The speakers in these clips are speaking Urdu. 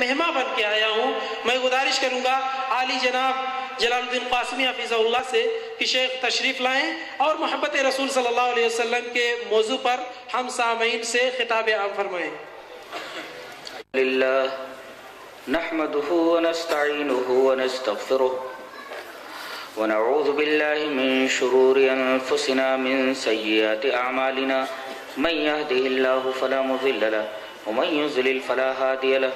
مہمان بن کے آیا ہوں۔ میں گزارش کروں گا عالی جناب جلال الدین قاسمی حفظہ اللہ سے کہ شیخ تشریف لائیں اور محبت رسول صلی اللہ علیہ وسلم کے موضوع پر ہم سامعین سے خطاب عام فرمائیں۔ للہ نحمده ونستعینه ونستغفره ونعوذ بالله من شرور انفسنا من سیئات اعمالنا من يهده الله فلا مضل له ومن يضلل فلا هادي له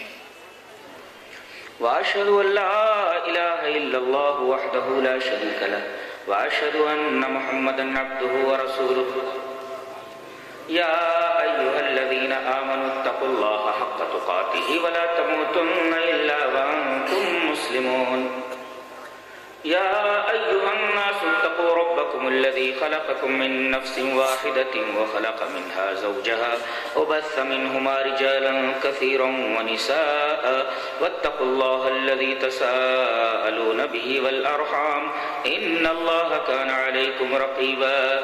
واشهد ان لا اله الا الله وحده لا شريك له واشهد ان محمدا عبده ورسوله يا ايها الذين امنوا اتقوا الله حق تقاته ولا تموتن الا وانتم مسلمون يا ايها الناس اتقوا ربكم الذي خلقكم من نفس واحدة وخلق منها زوجها وبث منهما رجالا كثيرا ونساء واتقوا الله الذي تساءلون به والأرحام إن الله كان عليكم رقيبا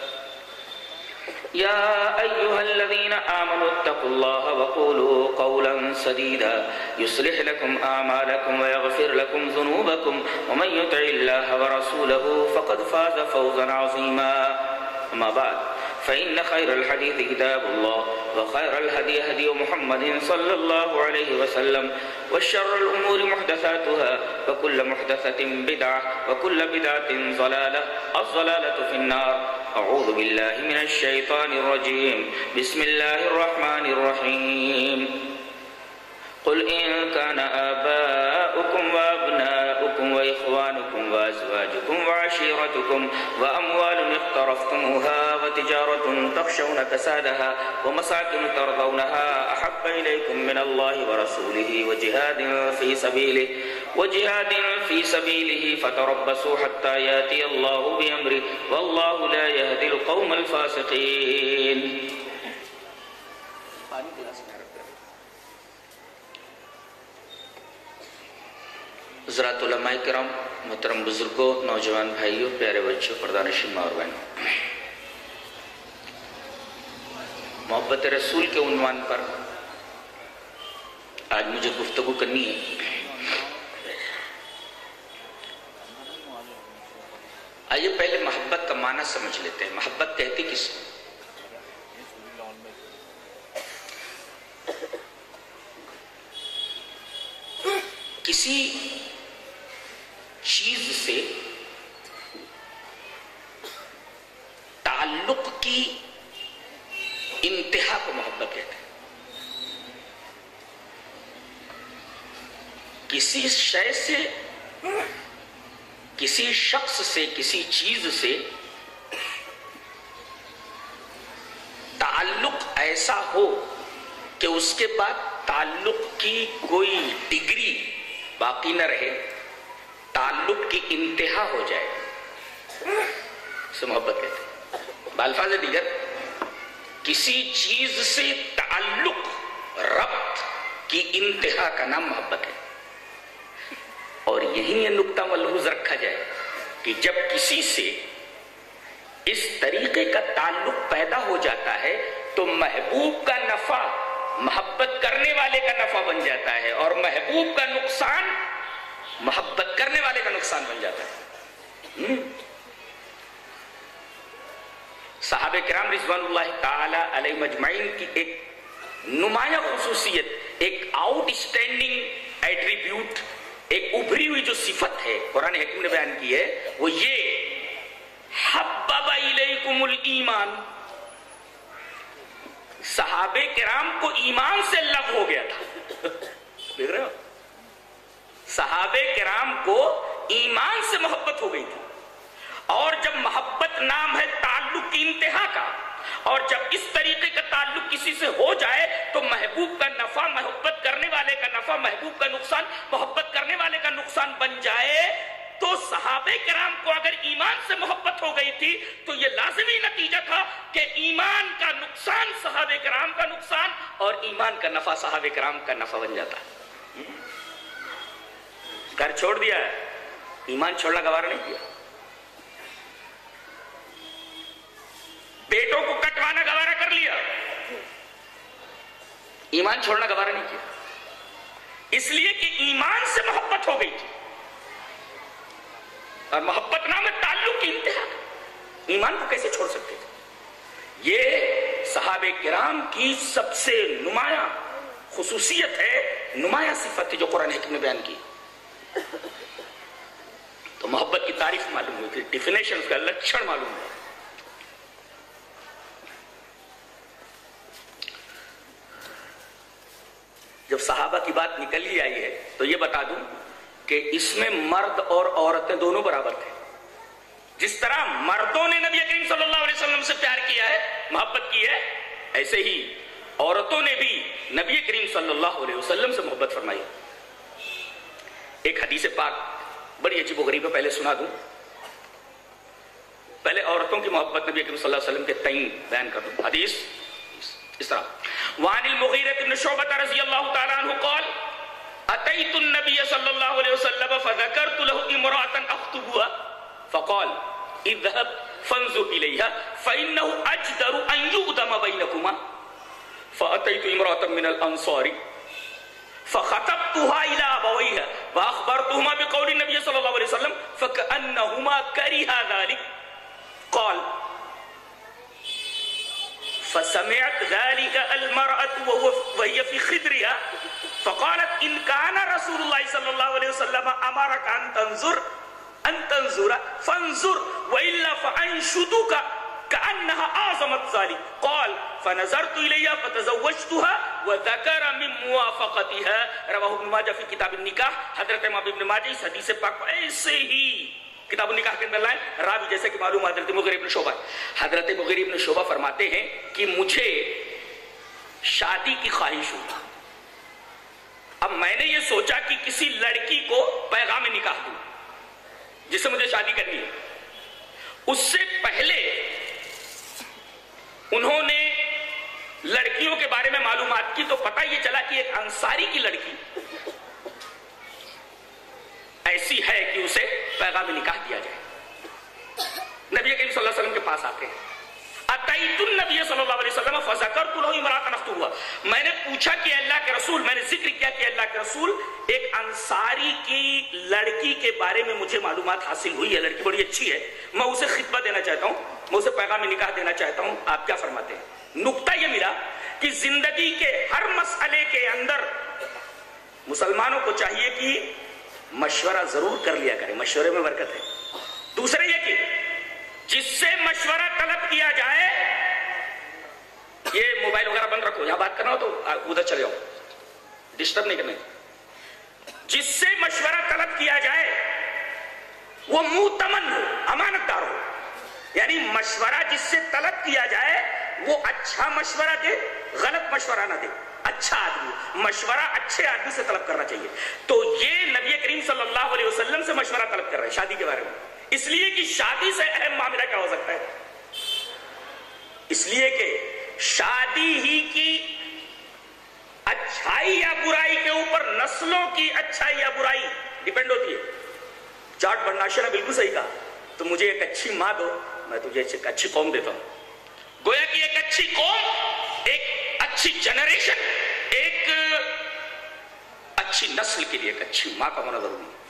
يا أيها الذين آمنوا اتقوا الله وقولوا قولا سديدا يصلح لكم أعمالكم ويغفر لكم ذنوبكم ومن يطع الله ورسوله فقد فاز فوزا عظيما أما بعد فإن خير الحديث كتاب الله وخير الهدي هدي محمد صلى الله عليه وسلم وشر الأمور محدثاتها وكل محدثة بدعة وكل بدعة ضلالة الضلالة في النار أعوذ بالله من الشيطان الرجيم بسم الله الرحمن الرحيم قل إن كان آباؤكم وأبناؤكم وإخوانكم وأزواجكم وعشيرتكم وأموال اقترفتموها وتجارة تخشون كسادها ومساكن ترضونها أحب إليكم من الله ورسوله وجهاد في سبيله فتربصوا حتى يأتي الله بأمره والله لا يهدي القوم الفاسقين. حضرات علماء کرام، محترم بزرگوں، نوجوان بھائیوں، پیارے بچوں، پردانشین ماں اور بہنوں، محبت رسول کے عنوان پر آج مجھے گفتگو کرنی ہے۔ آئیے پہلے محبت کا معنی سمجھ لیتے ہیں۔ محبت کہتی کس کو؟ کسی چیز سے تعلق کی انتہا کو محبت کہتے ہیں۔ کسی شے سے، کسی شخص سے، کسی چیز سے تعلق ایسا ہو کہ اس کے بعد تعلق کی کوئی ڈگری باقی نہ رہے، تعلق کی انتہا ہو جائے، اسے محبت کہتے ہیں۔ بالفاظ دیگر کسی چیز سے تعلق، ربط کی انتہا کا نام محبت ہے۔ اور یہی یہ نقطہ ملحوظ رکھا جائے کہ جب کسی سے اس طریقے کا تعلق پیدا ہو جاتا ہے تو محبوب کا نفع محبت کرنے والے کا نفع بن جاتا ہے، اور محبوب کا نقصان محبت کرنے والے کا نقصان بن جاتا ہے۔ صحابہ کرام رضوان اللہ تعالی علیہ مجمعین کی ایک نمایاں خصوصیت، ایک آؤٹ اسٹینڈنگ ایٹریبیوٹ، ایک ابھری ہوئی جو صفت ہے قرآن حکیم نے بیان کی ہے، وہ یہ حبب الیکم الایمان۔ صحابہ کرام کو ایمان سے لو ہو گیا تھا، دیکھ رہے ہو؟ صحابہ کرام کو ایمان سے محبت ہو گئی تھی، اور جب محبت نام ہے تعلق کی انتہا کا، اور جب اس طریقے کا تعلق کسی سے ہو جائے تو محبوب کا نفع محبت کرنے والے کا نفع، محبوب کا نقصان محبت کرنے والے کا نقصان بن جائے، تو صحابہ کرام کو اگر ایمان سے محبت ہو گئی تھی تو یہ لازمی نتیجہ تھا کہ ایمان کا نقصان صحابہ کرام کا نقصان اور ایمان کا نفع صحابہ کرام کا نفع بن جاتا ہے۔ گھر چھوڑ دیا ہے، ایمان چھوڑنا گوارا نہیں کیا، بیٹوں کو کٹوانا گوارا کر لیا، ایمان چھوڑنا گوارا نہیں کیا۔ اس لیے کہ ایمان سے محبت ہو گئی تھی، اور محبت نام ہے تعلق کی انتہا، ایمان کو کیسے چھوڑ سکتے تھے؟ یہ صحابہ کرام کی سب سے نمایاں خصوصیت ہے، نمایاں صفت تھی جو قرآن حکیم نے بیان کی۔ تو محبت کی تعریف معلوم ہوئی تھی، ڈیفینیشن اس کا لچھن معلوم ہوا۔ جب صحابہ کی بات نکل ہی آئی ہے تو یہ بتا دوں کہ اس میں مرد اور عورتیں دونوں برابر تھے۔ جس طرح مردوں نے نبی کریم صلی اللہ علیہ وسلم سے پیار کیا ہے، محبت کی ہے، ایسے ہی عورتوں نے بھی نبی کریم صلی اللہ علیہ وسلم سے محبت فرمائی۔ ایک حدیث پاک بڑی عجیب و غریب ہے، پہلے سنا دوں، پہلے عورتوں کی محبت نبی کریم صلی اللہ علیہ وسلم کے تئیں بیان کر دوں۔ حدیث اس طرح، وعن المغیرة بن شعبة رضی اللہ تعالیٰ عنہ قال اتیت النبی صلی اللہ علیہ وسلم فذکرت له امرأة اخطبها فقال اذهب فانظر إليها فإنه أجدر أن يؤدم بينكما فأتيت امرأة من الأنصار فخطبتها إلى أبويها وأخبرتهما بقول النبي صلى الله عليه وسلم فكأنهما كرها ذلك قال فسمعت ذلك المرأة وهي في خدرها فقالت إن كان رسول الله صلى الله عليه وسلم أمرك أن تنظر فانظر وإلا فأنشدك كأنها أعظمت ذلك قال فنظرت إليها فتزوجتها وذكر من موافقتها رواه ابن ماجہ في کتاب النکاح۔ حضرت امام ابن ماجہ اس حدیث پاک ایسے ہی کتاب النکاح کے اندر لائیں، راوی جیسے کہ معلوم حضرت مغیرہ ابن شعبہ، حضرت مغیرہ ابن شعبہ فرماتے ہیں کہ مجھے شادی کی خواہش ہوئی، اب میں نے یہ سوچا کہ کسی لڑکی کو پیغام نکاح دوں جس سے مجھے شادی کرنی ہے۔ اس سے پہلے انہوں نے لڑکیوں کے بارے میں معلومات کی تو پتہ یہ چلا کہ ایک انصاری کی لڑکی ایسی ہے کہ اسے پیغام نکاح دیا جائے۔ نبی کریم صلی اللہ علیہ وسلم کے پاس آتے ہیں، اتیت النبی صلی اللہ علیہ وسلم فذکرت له امرأة اخطبها، میں نے پوچھا کہ اللہ کے رسول، میں نے ذکر کیا کہ اللہ کے رسول ایک انصاری کی لڑکی کے بارے میں مجھے معلومات حاصل ہوئی ہے، لڑکی بڑی اچھی ہے، میں اسے خطبہ دینا چاہتا ہوں، میں اسے پیغام نکاح دینا چاہتا ہوں، آپ کیا فرماتے ہیں؟ نکتہ یہ ملا کہ زندگی کے ہر مسئلے کے اندر مسلمانوں کو چاہیے کہ مشورہ ضرور کر لیا کرے، مشورے میں برکت ہے۔ دوسرے یہ کہ جس سے مشورہ طلب کیا جائے، یہ موبائل وغیرہ بند رکھو، یہاں بات کرنا ہو تو ادھر چلے جاؤ، ڈسٹرب نہیں کرنے، جس سے مشورہ طلب کیا جائے وہ مؤتمن ہو، امانت دار ہو، یعنی مشورہ جس سے طلب کیا جائے وہ اچھا مشورہ دے، غلط مشورہ نہ دے، اچھا آدمی، مشورہ اچھے آدمی سے طلب کرنا چاہیے۔ تو یہ نبی کریم صلی اللہ علیہ وسلم سے مشورہ طلب کر رہے ہیں شادی کے بارے میں، اس لیے کہ شادی سے اہم معاملہ کیا ہو سکتا ہے؟ اس لیے کہ شادی ہی کی اچھائی یا برائی کے اوپر نسلوں کی اچھائی یا برائی ڈیپینڈ ہوتی ہے۔ جارج برناشے نے بالکل صحیح کہا، تو مجھے ایک اچھی ماں دو، میں تجھے ایک اچھی قوم دیتا ہوں۔ گویا کہ ایک اچھی قوم، ایک اچھی جنریشن، ایک اچھی نسل کے لیے ایک اچھی ماں کا ہونا ضروری ہے۔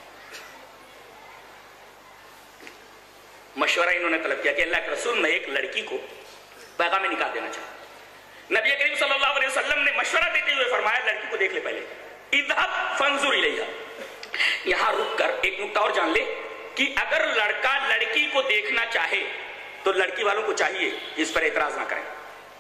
مشورہ انہوں نے طلب کیا کہ اللہ کے رسول، میں ایک لڑکی کو پیغام نکاح دینا چاہتا ہوں۔ نبی کریم صلی اللہ علیہ وسلم نے مشورہ دیتے ہوئے فرمایا لڑکی کو دیکھ لے پہلے، اذهب فانظر الیہا۔ یہاں رک کر ایک نکتہ اور جان لے کہ اگر لڑکا لڑکی کو دیکھنا چاہے تو لڑکی والوں کو چاہیے کہ اس پر اعتراض نہ کریں۔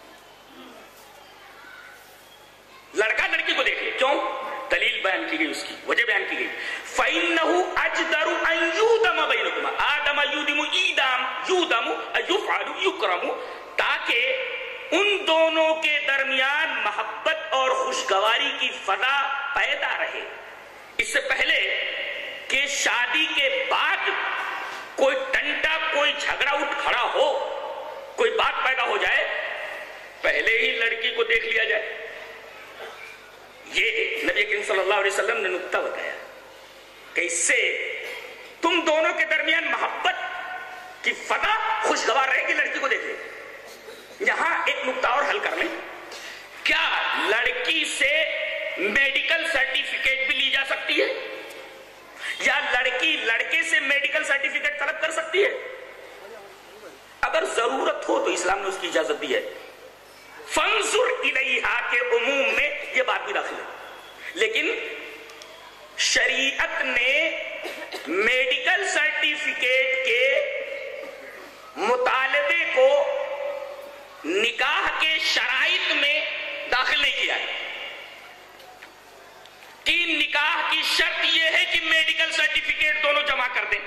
لڑکا لڑکی کو دیکھ لے، کیوں؟ دلیل بیان کی گئی، اس کی وجہ بیان کی گئی، فَإِنَّهُ أَجْدَرُ أَن يُؤْدَمَ بَيْنَكُمَا آدَمَ يُؤْدِمُ إِيدَامُ يُؤْدَمُ يُفْعَلُ يُكْرَمُ، تاکہ ان دونوں کے درمیان محبت اور خوشگواری کی فضا پیدا رہے۔ اس سے پہلے کہ شادی کے بعد کوئی ٹنٹا، کوئی جھگڑا اٹھ کھڑا ہو، کوئی بات پیدا ہو جائے، پہلے ہی لڑکی کو دیکھ لیا جائے۔ یہ نبی کریم صلی اللہ علیہ وسلم نے نکتہ بتایا کہ اس سے تم دونوں کے درمیان محبت کی فضا خوشگوار رہے گی، لڑکی کو دیکھ لیں۔ یہاں ایک نکتہ اور حل کر لیں، کیا لڑکی سے میڈیکل سرٹیفکیٹ بھی اس کی اجازت دی ہے. فانظر الیہا کے عموم میں یہ بات بھی داخل ہے، لیکن شریعت نے میڈیکل سرٹیفکیٹ کے مطالبے کو نکاح کے شرائط میں داخل نہیں کیا ہے کہ نکاح کی شرط یہ ہے کہ میڈیکل سرٹیفکیٹ دونوں جمع کر دیں،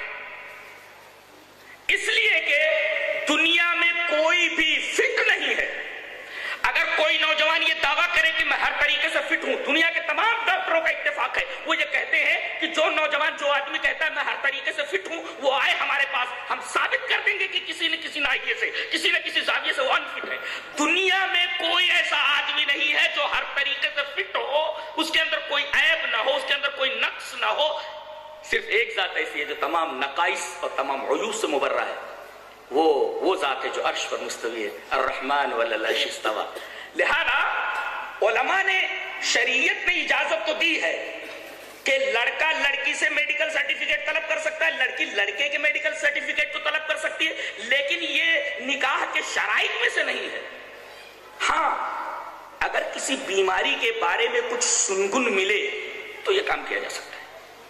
اس لیے کہ دنیا میں کوئی بھی فٹ نہیں ہے. اگر کوئی نوجوان یہ دعویٰ کرے کہ میں ہر طریقے سے فٹ ہوں، دنیا کے تمام ڈاکٹروں کا اتفاق ہے، وہ یہ کہتے ہیں کہ جو نوجوان، جو آدمی کہتا ہے میں ہر طریقے سے فٹ ہوں، وہ آئے ہمارے پاس، ہم ثابت کر دیں گے کہ کسی نہ کسی ناحیے سے، کسی نہ کسی زاویے سے وہ انفٹ ہے. دنیا میں کوئی ایسا آدمی نہیں ہے جو ہر طریقے سے فٹ ہو، اس کے اندر کوئی عیب نہ ہو، اس کے اندر کوئی نقص نہ ہو. صرف ایک ذات ایسی ہے جو تمام نقائص اور تمام عیوب سے مبرہ ہے، وہ ذات ہے جو عرش پر مستوی ہے، الرحمن وعلی العرش استوی. لہذا علماء نے، شریعت نے اجازت تو دی ہے کہ لڑکا لڑکی سے میڈیکل سرٹیفکیٹ طلب کر سکتا ہے، لڑکی لڑکے کے میڈیکل سرٹیفکیٹ کو طلب کر سکتی ہے، لیکن یہ نکاح کے شرائط میں سے نہیں ہے. ہاں اگر کسی بیماری کے بارے میں کچھ سنگن ملے تو یہ کام کیا جا سکتا ہے.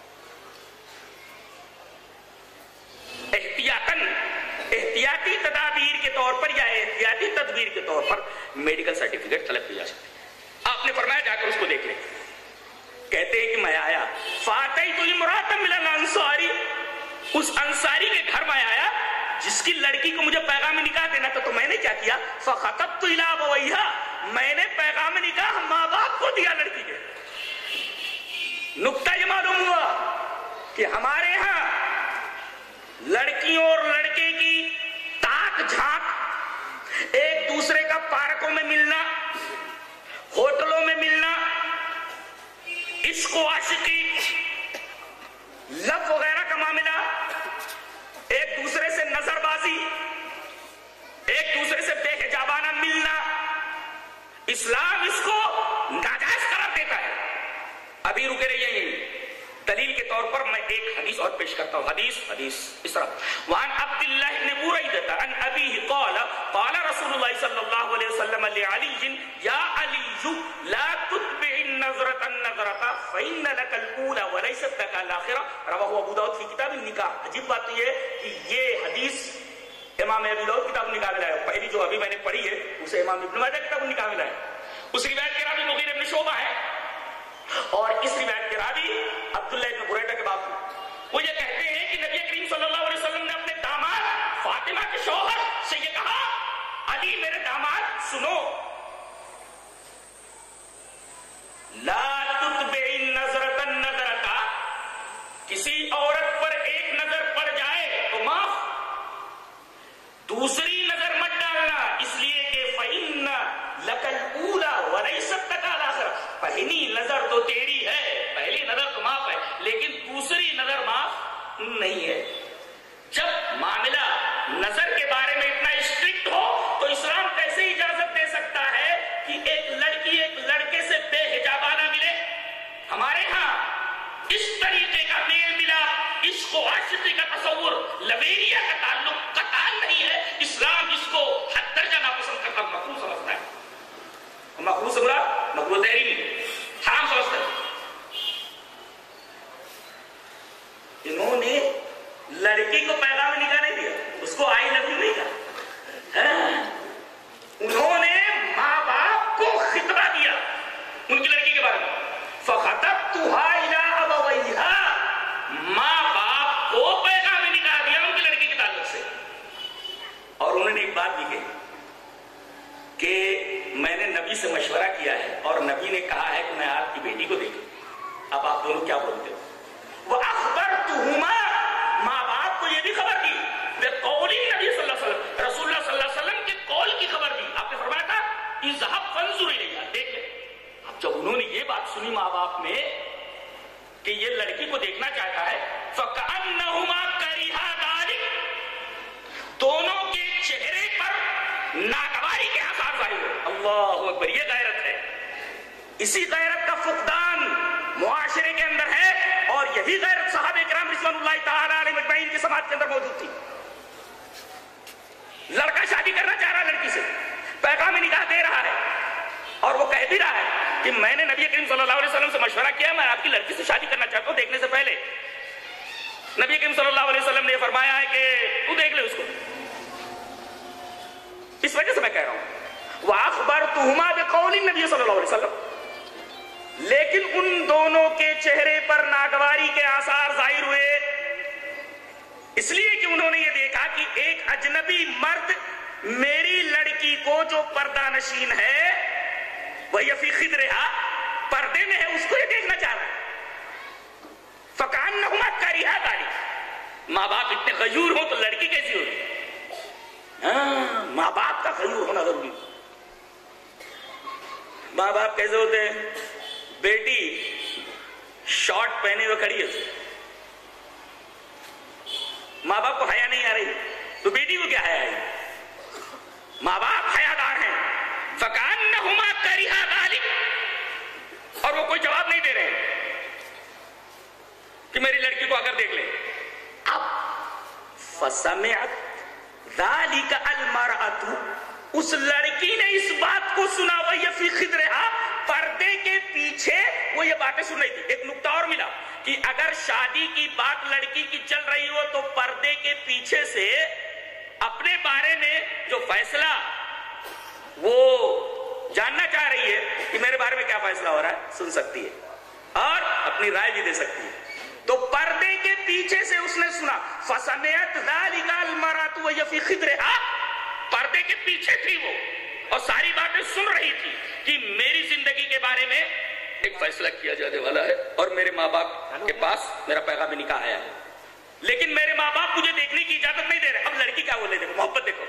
احتیاطی تدابیر کے طور پر یا احتیاطی تدبیر کے طور پر میڈیکل سرٹیفکیٹ طلب کی جا سکتی ہے. آپ نے فرمایا جا کر اس کو دیکھ لیں. کہتے ہیں کہ میں آیا، فاتیت امرأۃ من الانصاری، اس انصاری کے گھر میں آیا جس کی لڑکی کو مجھے پیغام نکاح دینا تھا. تو میں نے کیا کیا؟ فخطبت الی ابویہا، میں نے پیغام نکاح ماں باپ کو دیا لڑکی کے. نکتہ یہ معلوم ہوا کہ ہمارے ہاں لڑکیوں اور لڑکے کی تاک جھانک، ایک دوسرے کا پارکوں میں ملنا، ہوٹلوں میں ملنا، عشق و عاشقی، لب وغیرہ کا معاملہ، ایک دوسرے سے نظر بازی، ایک دوسرے سے بے حجابانہ ملنا، اسلام اس کو ناجائز قرار دیتا ہے. ابھی رکے رہیے. دلیل کے طور پر میں ایک حدیث اور پیش کرتا ہوں. حدیث اس طرح، وعن عبد الله بن بريدة عن أبيه قال قال رسول الله صلى الله عليه وسلم لعلي يا علي لا تتبع النظرة النظرة فإن لك الأولى وليست لك الآخرة. رواه أبو داود في كتاب النکاح. عجیب بات یہ ہے کہ یہ حدیث امام ابو داؤد کتاب النکاح میں لایا. پہلی جو ابھی میں نے پڑھی ہے اسے امام ابن ماجہ کتاب النکاح میں لایا. اس روایت کے راوی مغیرہ بن شعبہ ہے اور اس روایت کے راوی عبداللہ ابن بریدہ کے باپ. وہ یہ کہتے ہیں کہ نبی کریم صلی اللہ علیہ وسلم نے اپنے داماد فاطمہ کے شوہر سے یہ کہا، علی میرے داماد سنو، لا تتبع النظرۃ النظرۃ، کسی عورت پر ایک نظر پڑ جائے تو معاف، دوسری نظر مت ڈالنا، اس لیے کہ فإن لک الأولى وليست لك الآخرة، پہلی نظر تو تیری ہے، پہلی نظر تو معاف ہے، لیکن دوسری نظر معاف نہیں ہے. جب معاملہ نظر کے بارے میں اتنا اسٹرکٹ ہو تو اسلام کیسے اجازت دے سکتا ہے کہ ایک لڑکی ایک لڑکے سے بے حجابانہ ملے؟ ہمارے ہاں اس طریقے کا میل ملا، عشق و عاشقی کا تصور، لویریا کا تعلق قطعاً نہیں ہے. اسلام اس کو حد درجہ ناپسند کرتا، مکروہ سمجھتا ہے. مکروہ سے مراد مکروہ تحریمی، حرام سمجھتا ہے. انہوں نے لڑکی کو پیغام نکاح نہیں دیا، اس کو آئی لو یو نہیں کہا. انہوں نے ماں باپ کو خطبہ دیا ان کی لڑکی کے بارے میں. فخطبتها الى ابويها، ماں باپ کو پیغام نکاح دیا ان کی لڑکی کے تعلق سے. اور انہوں نے ایک بات بھی کہی کہ میں نے نبی سے مشورہ کیا ہے اور نبی نے کہا ہے کہ میں آپ کی بیٹی کو دیکھوں. اب آپ دونوں کیا بولتے ہو؟ وَأَخْبَرْتُهُمَا، ماں باپ کو یہ بھی خبر دی، بِقَوْلِ نبی صلی اللہ علیہ وسلم، رسول اللہ صلی اللہ علیہ وسلم کے قول کی خبر دی. آپ نے فرمایا تھا اذهب فانظر الیہا، دیکھ لیں. اب جب انہوں نے یہ بات سنی ماں باپ میں کہ یہ لڑکی کو دیکھنا چاہتا ہے، فَكَأَنَّهُمَا كَرِهَا ذَلِكَ، دونوں کے چہرے پر ناگواری کے آثار ظاہر ہوئے. اللہ اکبر، یہ غیرت ہے. اسی غیرت کا فقدان معاشرے کے اندر ہے اور یہی غیرت صحابہ کرام رضوان اللہ تعالی علیہم اجمعین کی سماعت کے اندر موجود تھی. لڑکا شادی کرنا چاہ رہا ہے لڑکی سے، پیغام نکاح دے رہا ہے اور وہ کہہ بھی رہا ہے کہ میں نے نبی کریم صلی اللہ علیہ وسلم سے مشورہ کیا، میں آپ کی لڑکی سے شادی کرنا چاہتا ہوں دیکھنے سے پہلے۔ نبی کریم صلی اللہ علیہ وسلم نے فرمایا ہے کہ تو دیکھ لے اس کو۔ اس وجہ سے میں کہہ رہا ہوں وَأَخْبَرْتُهُمَا بِقَوْلِ النَّبِيِّ صلی اللہ علیہ وسلم، لیکن ان دونوں کے چہرے پر ناگواری کے آثار ظاہر ہوئے، اس لیے کہ انہوں نے یہ دیکھا کہ ایک اجنبی مرد میری لڑکی کو جو پردہ نشین ہے وَهِيَ فِي خِدْرِهَا، پردے میں ہے، اس کو یہ دیکھنا چاہ رہا ہے۔ فَكَأَنَّهُمَا كَرِهَا ذَلِكَ، ماں باپ اتنے غیور ہوں تو لڑکی کیسی ہوتی؟ ماں باپ کا غیور ہونا ضروری۔ ماں باپ کیسے ہوتے ہیں؟ بیٹی شارٹ پہنے ہوئے کھڑی ہے، ماں باپ کو حیا نہیں آ رہی تو بیٹی کو کیا حیا ہے؟ ماں باپ حیادار ہیں۔ فَكَأَنَّهُمَا كَرِهَا ذَلِكَ، اور وہ کوئی جواب نہیں دے رہے کہ میری لڑکی کو اگر دیکھ لے۔ اب فَسَمِعَتْ ذَلِكَ الْمَرْأَةُ، اس لڑکی نے اس بات کو سنا، وَهِيَ فِي خِدْرِهَا، پردے کے پیچھے وہ یہ باتیں سن رہی تھی۔ ایک نکتہ اور ملا کہ اگر شادی کی بات لڑکی کی چل رہی ہو تو پردے کے پیچھے سے اپنے بارے میں جو فیصلہ وہ جاننا چاہ رہی ہے کہ میرے بارے میں کیا فیصلہ ہو رہا ہے، سن سکتی ہے اور اپنی رائے بھی دے سکتی ہے۔ تو پردے کے پیچھے سے اس نے سنا، فَسَمِعَتْ ذَلِكَ الْمَرْأَةُ وَهِيَ فِي خِدْرِهَا، پردے کے پیچھے تھی وہ اور ساری باتیں سن رہی تھی کہ میری زندگی کے بارے میں ایک فیصلہ کیا جانے والا ہے اور میرے ماں باپ کے پاس میرا پیغام نکاح آیا ہے، لیکن میرے ماں باپ مجھے دیکھنے کی اجازت نہیں دے رہے۔ اب لڑکی کیا بولے، دیکھو محبت دیکھو۔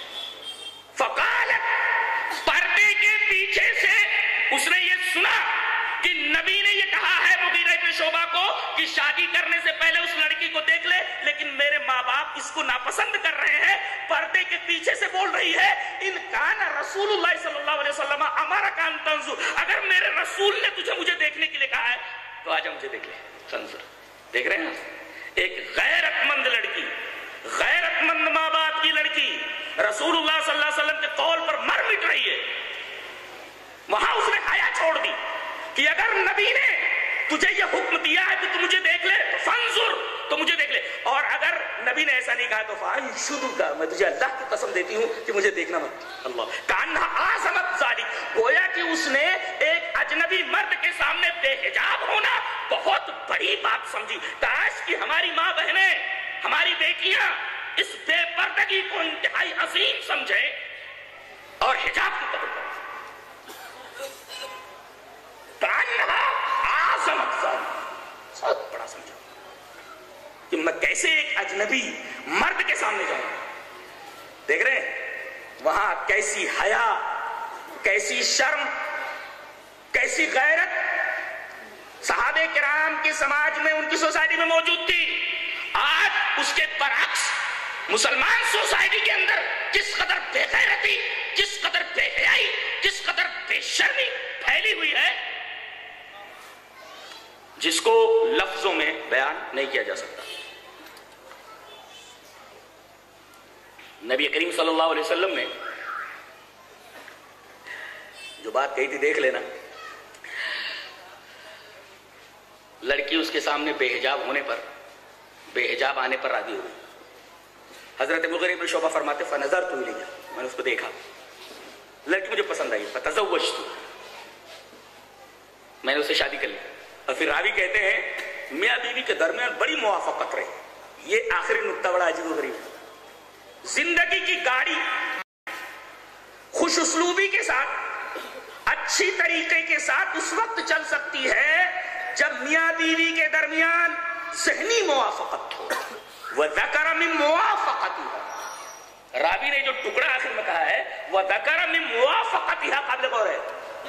فقالت، پردے کے پیچھے سے اس نے یہ سنا کہ نبی نے یہ کہا ہے مغیرہ بن شعبہ کو کہ شادی کرنے سے پہلے اس لڑکی کو دیکھ لے، لیکن میرے ماں باپ اس کو ناپسند کر رہے ہیں۔ پردے کے پیچھے سے بول رہی ہے، ان کان رسول اللہ صلی اللہ علیہ وسلم امرک ان تنظر، اگر میرے رسول نے تجھے مجھے دیکھنے کے لیے کہا ہے تو آجا مجھے دیکھ لے۔ تنظر، دیکھ رہے ہیں ایک غیرت مند لڑکی، غیرت مند ماں باپ کی لڑکی رسول اللہ صلی اللہ علیہ وسلم کے قول پر مر مٹ رہی ہے، وہاں اس نے حیا چھوڑ دی کہ اگر نبی نے تجھے یہ حکم دیا ہے کہ تو مجھے دیکھ لے تو فانظر، تو مجھے دیکھ لے، اور اگر نبی نے ایسا نہیں کہا تو فانشدک، میں تجھے اللہ کی قسم دیتی ہوں کہ مجھے دیکھنا مت۔ اللہ کانہا اعظمت ذالک، گویا کہ اس نے ایک اجنبی مرد کے سامنے بے حجاب ہونا بہت بڑی بات سمجھی۔ کاش کہ ہماری ماں بہنیں، ہماری بیٹیاں اس بے پردگی کو انتہائی عظیم سمجھیں اور حجاب کی قدر کریں۔ بہت بڑا سمجھا کہ میں کیسے ایک اجنبی مرد کے سامنے جاؤں۔ دیکھ رہے ہیں وہاں کیسی حیا، کیسی شرم، کیسی غیرت صحابہ کرام کے سماج میں، ان کی سوسائٹی میں موجود تھی۔ آج اس کے برعکس مسلمان سوسائٹی کے اندر کس قدر بے غیرتی، کس قدر بے حیائی، کس قدر بے شرمی پھیلی ہوئی ہے جس کو لفظوں میں بیان نہیں کیا جا سکتا۔ نبی کریم صلی اللہ علیہ وسلم نے جو بات کہی تھی دیکھ لینا، لڑکی اس کے سامنے بے حجاب ہونے پر، بے حجاب آنے پر راضی ہوئی۔ حضرت مغیرہ بن شعبہ فرماتے فنظرت الیہا، میں نے اس کو دیکھا، لڑکی مجھے پسند آئی، فتزوجت، میں نے اسے شادی کر لی۔ اور پھر راوی کہتے ہیں میاں بیوی کے درمیان بڑی موافقت رہی۔ یہ آخری نقطہ بڑا عجیب و غریب ہے۔ زندگی کی گاڑی خوش اسلوبی کے ساتھ، اچھی طریقے کے ساتھ اس وقت چل سکتی ہے جب میاں بیوی کے درمیان ذہنی موافقت ہو۔ وَذَكَرَ مِن مُوَافَقَتِهَا، راوی نے جو ٹکڑا آخر میں کہا ہے وَذَكَرَ مِن مُوَافَقَتِهَا، قابل غور ہے۔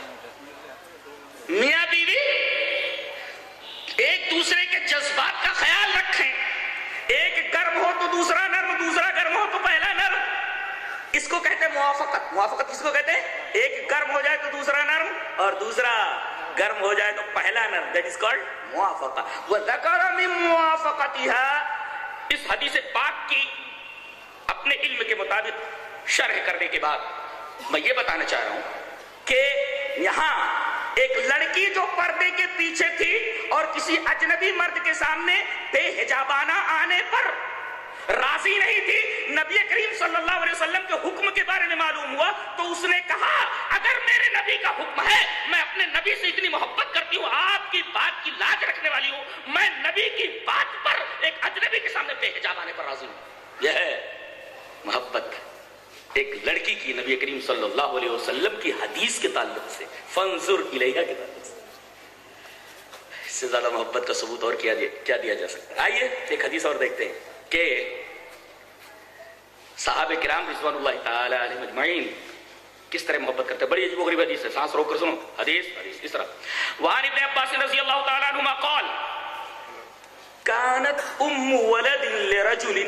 میاں بیوی ایک دوسرے کے جذبات کا خیال رکھیں، ایک گرم ہو تو دوسرا نرم، دوسرا گرم ہو تو پہلا نرم، اس کو کہتے ہیں موافقت۔ موافقت کس کو کہتے ہیں؟ ایک گرم ہو جائے تو دوسرا نرم اور دوسرا گرم ہو جائے تو پہلا نرم، دیٹ از کالڈ موافقہ۔ وَذَكَرَ مِن مُوَافَقَتِهَا، اس حدیث پاک کی اپنے علم کے مطابق شرح کرنے کے بعد میں یہ بتانا چاہ رہا ہوں کہ یہاں ایک لڑکی جو پردے کے پیچھے تھی اور کسی اجنبی مرد کے سامنے بے حجابانہ آنے پر راضی نہیں تھی، نبی کریم صلی اللہ علیہ وسلم کے حکم کے بارے میں معلوم ہوا تو اس نے کہا اگر میرے نبی کا حکم ہے، میں اپنے نبی سے اتنی محبت کرتی ہوں، آپ کی بات کی لاج رکھنے والی ہوں، میں نبی کی بات پر ایک اجنبی کے سامنے بے حجاب آنے پر راضی ہوں۔ یہ ہے محبت ایک لڑکی کی نبی کریم صلی اللہ علیہ وسلم کی حدیث کے تعلق سے، فانظر الیہا کے تعلق سے۔ اس سے زیادہ محبت کا ثبوت اور کیا دیا جا سکتا ہے؟ آئیے ایک حدیث اور دیکھتے ہیں کہ صحابہ کرام رضوان اللہ تعالی علیہم اجمعین کس طرح محبت کرتے ہیں۔ بڑی عجیب و غریب حدیث ہے، سانس روک کر سنو۔ حدیث اس طرح، وعن ابن عباس رضی اللہ تعالی عنہما قال كانت ولد لرجل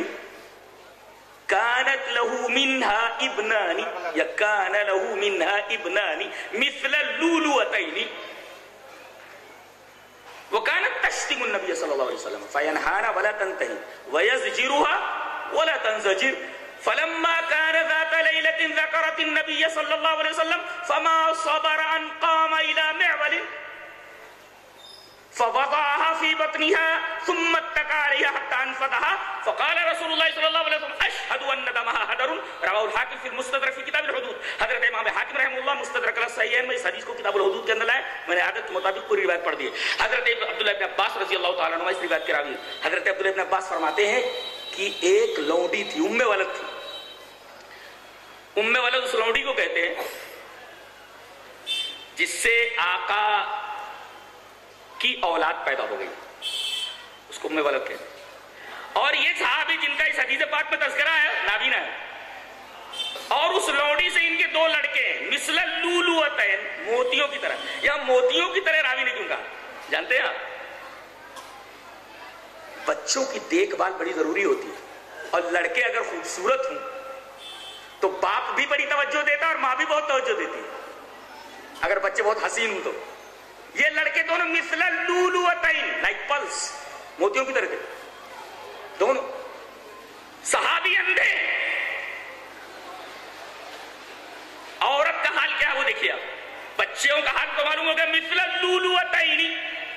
كانت له منها ابنان یا كان له منها ابنان مثل اللؤلؤتين وكانت تشتم النبي صلى الله عليه وسلم فينهانا ولا تنتهي ويزجرها ولا تنزجر فلما كان ذات ليلة ذكرت النبي صلى الله عليه وسلم فما صبر أن قام إلى معول فوضعها في بطنها ثم اتكى عليها حتى انفضها فقال رسول الله صلى الله عليه وسلم اشهد ان دمها هدر رواه الحاکم في المستدرک في کتاب الحدود۔ حضرت امام حاکم رحمہ اللہ مستدرک الصحیحین میں اس حدیث کو کتاب الحدود کے اندر لائے، میں نے عادت کے مطابق پوری روایت پڑھ دی ہے۔ حضرت عبداللہ ابن عباس رضی اللہ تعالیٰ عنہ اس روایت کے راوی حضرت عبداللہ ابن عباس فرماتے ہیں کہ ایک لونڈی تھی، ام ولد تھی۔ ام ولد اس لونڈی کو کہتے ہیں جس سے آقا کی اولاد پیدا ہو گئی، اس کو ام ولد کہتے ہیں۔ اور یہ صحابی جن کا اس حدیث پاک میں تذکرہ ہے نابینا ہے، اور اس لوڈی سے ان کے دو لڑکے ہیں، مثل اللؤلؤتین، موتیوں کی طرح۔ یا موتیوں کی طرح راوی نے کیوں کہا جانتے ہیں آپ؟ بچوں کی دیکھ بھال بڑی ضروری ہوتی ہے، اور لڑکے اگر خوبصورت ہوں تو باپ بھی بڑی توجہ دیتا ہے اور ماں بھی بہت توجہ دیتی ہے۔ اگر بچے بہت حسین ہوں تو یہ لڑکے دونوں مثل اللؤلؤتین، لائک پلس، موتیوں کی طرح تھے دونوں۔ صحابی اندھے، عورت کا حال کیا ہے وہ دیکھیے آپ۔ بچوں کا حال تو معلوم ہوگا، مثل اللؤلؤتین،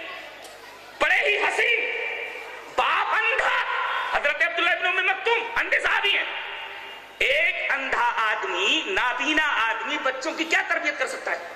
بڑے ہی حسین، باپ اندھا۔ حضرت عبداللہ ابن ام مکتوم اندھے صحابی ہیں۔ ایک اندھا آدمی، نابینا آدمی بچوں کی کیا تربیت کر سکتا ہے؟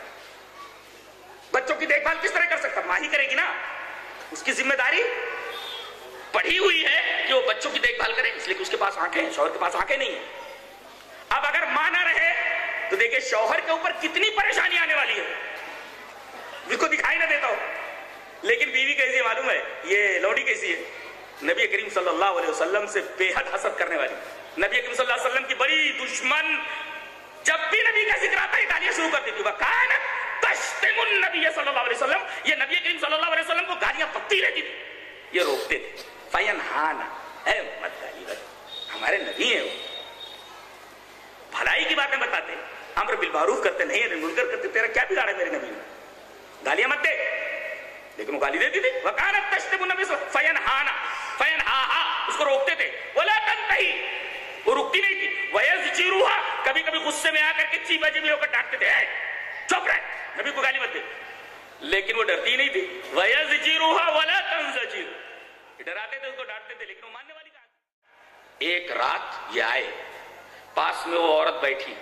بچوں کی دیکھ بھال کس طرح کر سکتا؟ ماں ہی کرے گی نا، اس کی ذمہ داری پڑھی ہوئی ہے کہ وہ بچوں کی دیکھ بھال کرے، اس لیے کہ اس کے پاس آنکھیں ہیں، شوہر کے پاس آنکھیں نہیں ہیں۔ اب اگر ماں نہ رہے تو دیکھیں شوہر کے اوپر کتنی پریشانی آنے والی ہے، جس کو دکھائی نہ دیتا ہو۔ لیکن بیوی کیسی ہے معلوم ہے؟ یہ لوڈی کیسی ہے؟ نبی کریم صلی اللہ علیہ وسلم سے بے حد حسد کرنے والی، نبی کریم صلی اللہ علیہ وسلم کی بڑی دشمن۔ جب بھی نبی کا ذکر آتا ہے گالیاں شروع کر دیتی، وَكَانَتْ تَشْتِمُ النَّبِيَّ صلی اللہ علیہ وسلم، یہ نبی کریم صلی اللہ علیہ وسلم کو گالیاں بکتی رہتی تھی، یہ روکتے تھے۔ فَيَنْهَانَا، اے مت گالی بک، ہمارے نبی ہیں، وہ بھلائی کی باتیں بتاتے، امر بالمعروف کرتے، نہیں منکر کرتے، تیرا کیا بگاڑا ہے میرے نبی نے؟ گالیاں مت دے، لیکن وہ گالی دیتی تھی۔ وَكَانَتْ تَشْتِمُ النَّبِيَّ فَيَنْهَانَا، اس کو روکتے تھے، وَلَا تَنْتَهِي، وہ رکتی نہیں تھی، وَيَزْجِرُهَا، کبھی کبھی غصے میں آ کر کے چیبا چیبی ہو کر ڈانٹتے تھے، چپ رہے، نبی کو گالی مت دے، لیکن وہ ڈرتی نہیں تھی۔ وَيَزْجِرُهَا وَلَا تَنْزَجِرُ، ڈراتے تھے، اس کو ڈانٹتے تھے، لیکن وہ ماننے والی کہاں۔ ایک رات یہ آئے، پاس میں وہ عورت بیٹھی،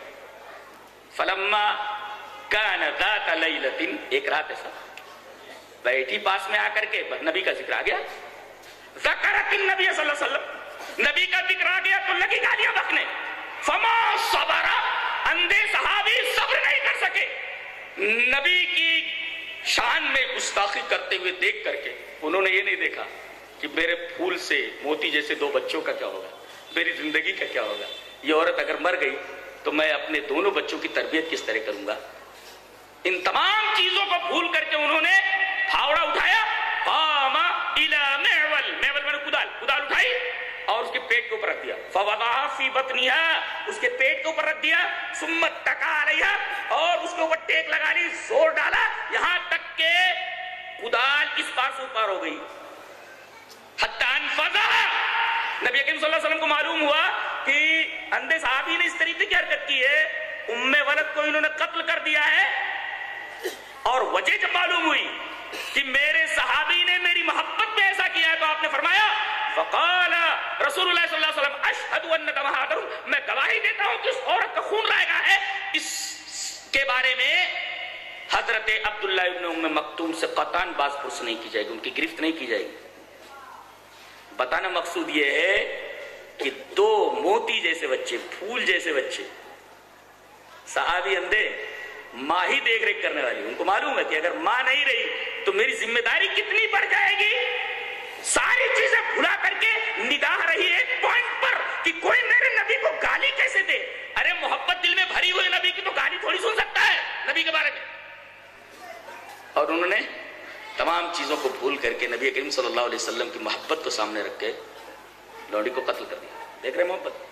فلما كان ذات ليلة، ایک رات ایسا بیٹھی پاس میں آ کر کے، نبی کا ذکر آ گیا، ذکرت النبی صلی اللہ علیہ وسلم، نبی کا ذکر آ گیا تو لگی گالیاں بکنے۔ فما صبر، اندھے صحابی صبر نہیں کر سکے، نبی کی شان میں گستاخی کرتے ہوئے دیکھ کر کے انہوں نے یہ نہیں دیکھا کہ میرے پھول سے موتی جیسے دو بچوں کا کیا ہوگا، میری زندگی کا کیا ہوگا، یہ عورت اگر مر گئی تو میں اپنے دونوں بچوں کی تربیت کس طرح کروں گا۔ ان تمام چیزوں کو بھول کر کے انہوں نے پھاوڑا اٹھایا، قام الی معول، معول میں نے کدال اٹھائی اور اس کے پیٹ کے اوپر رکھ دیا، فوضعها فی بطنها، اس کے پیٹ کے اوپر رکھ دیا، ثم اتکا علیہا، اور اس کے اوپر ٹیک لگا لی، زور ڈالا، یہاں تک کہ کدال اس پار سے پار ہو گئی، حتی انفضها، نبی کریم صلی اللہ علیہ وسلم کو معلوم ہوا کہ اندھے صحابی نے اس طریقے کی حرکت کی ہے، ام ولد کو انہوں نے قتل کر دیا ہے، اور وجہ جب معلوم ہوئی کہ میرے صحابی نے میری محبت میں ایسا کیا ہے تو آپ نے فرمایا فقال رسول اللہ صلی اللہ علیہ وسلم اشہد ان دم حاضر، میں گواہی دیتا ہوں کہ اس عورت کا خون رائے گا ہے۔ اس کے بارے میں حضرت عبداللہ ابن ام مکتوم سے قطعاً باز پرس نہیں کی جائے گی، ان کی گرفت نہیں کی جائے گی۔ بتانا مقصود یہ ہے کہ دو موتی جیسے بچے، پھول جیسے بچے، صحابی اندھے، ماں ہی دیکھ ریکھ کرنے والی، ان کو معلوم ہے کہ اگر ماں نہیں رہی تو میری ذمہ داری کتنی بڑھ جائے گی، ساری چیزیں بھلا کر کے نگاہ رہی ایک پوائنٹ پر کہ کوئی میرے نبی کو گالی کیسے دے۔ ارے محبت دل میں بھری ہوئی نبی کی تو گالی تھوڑی سن سکتا ہے نبی کے بارے میں۔ اور انہوں نے تمام چیزوں کو بھول کر کے نبی کریم صلی اللہ علیہ وسلم کی محبت کو سامنے رکھ کے لونڈی کو قتل کر دیا۔ دیکھ رہے محبت،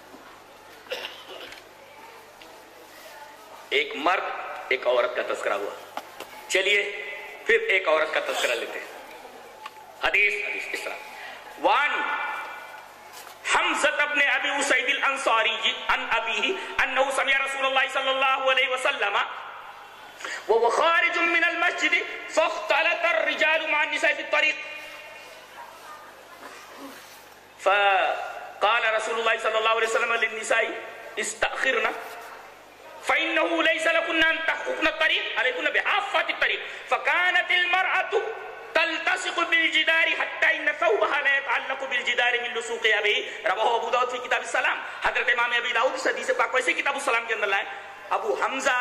ایک مرد ایک عورت کا تذکرہ ہوا، چلیے پھر ایک عورت کا تذکرہ لیتے ہیں۔ حدیث اس طرح، وان حمزہ بن ابی اسید الانصاری عن ابیہ انہ سمع رسول اللہ صلی اللہ علیہ وسلم وهو خارج من المسجد فاختلط الرجال مع النساء في الطريق فقال رسول الله صلى الله عليه وسلم للنساء استأخرنا فإنه ليس لكن أن تحققن الطريق عليكن بحافة الطريق فكانت المرأة تلتصق بالجدار حتى إن ثوبها لا يتعلق بالجدار من لصوق أبيه، رواه ابو داؤد في کتاب السلام۔ حضرت امام ابی داؤد اس حدیث پاک کو ایسے کتاب السلام کے اندر لائے۔ ابو حمزہ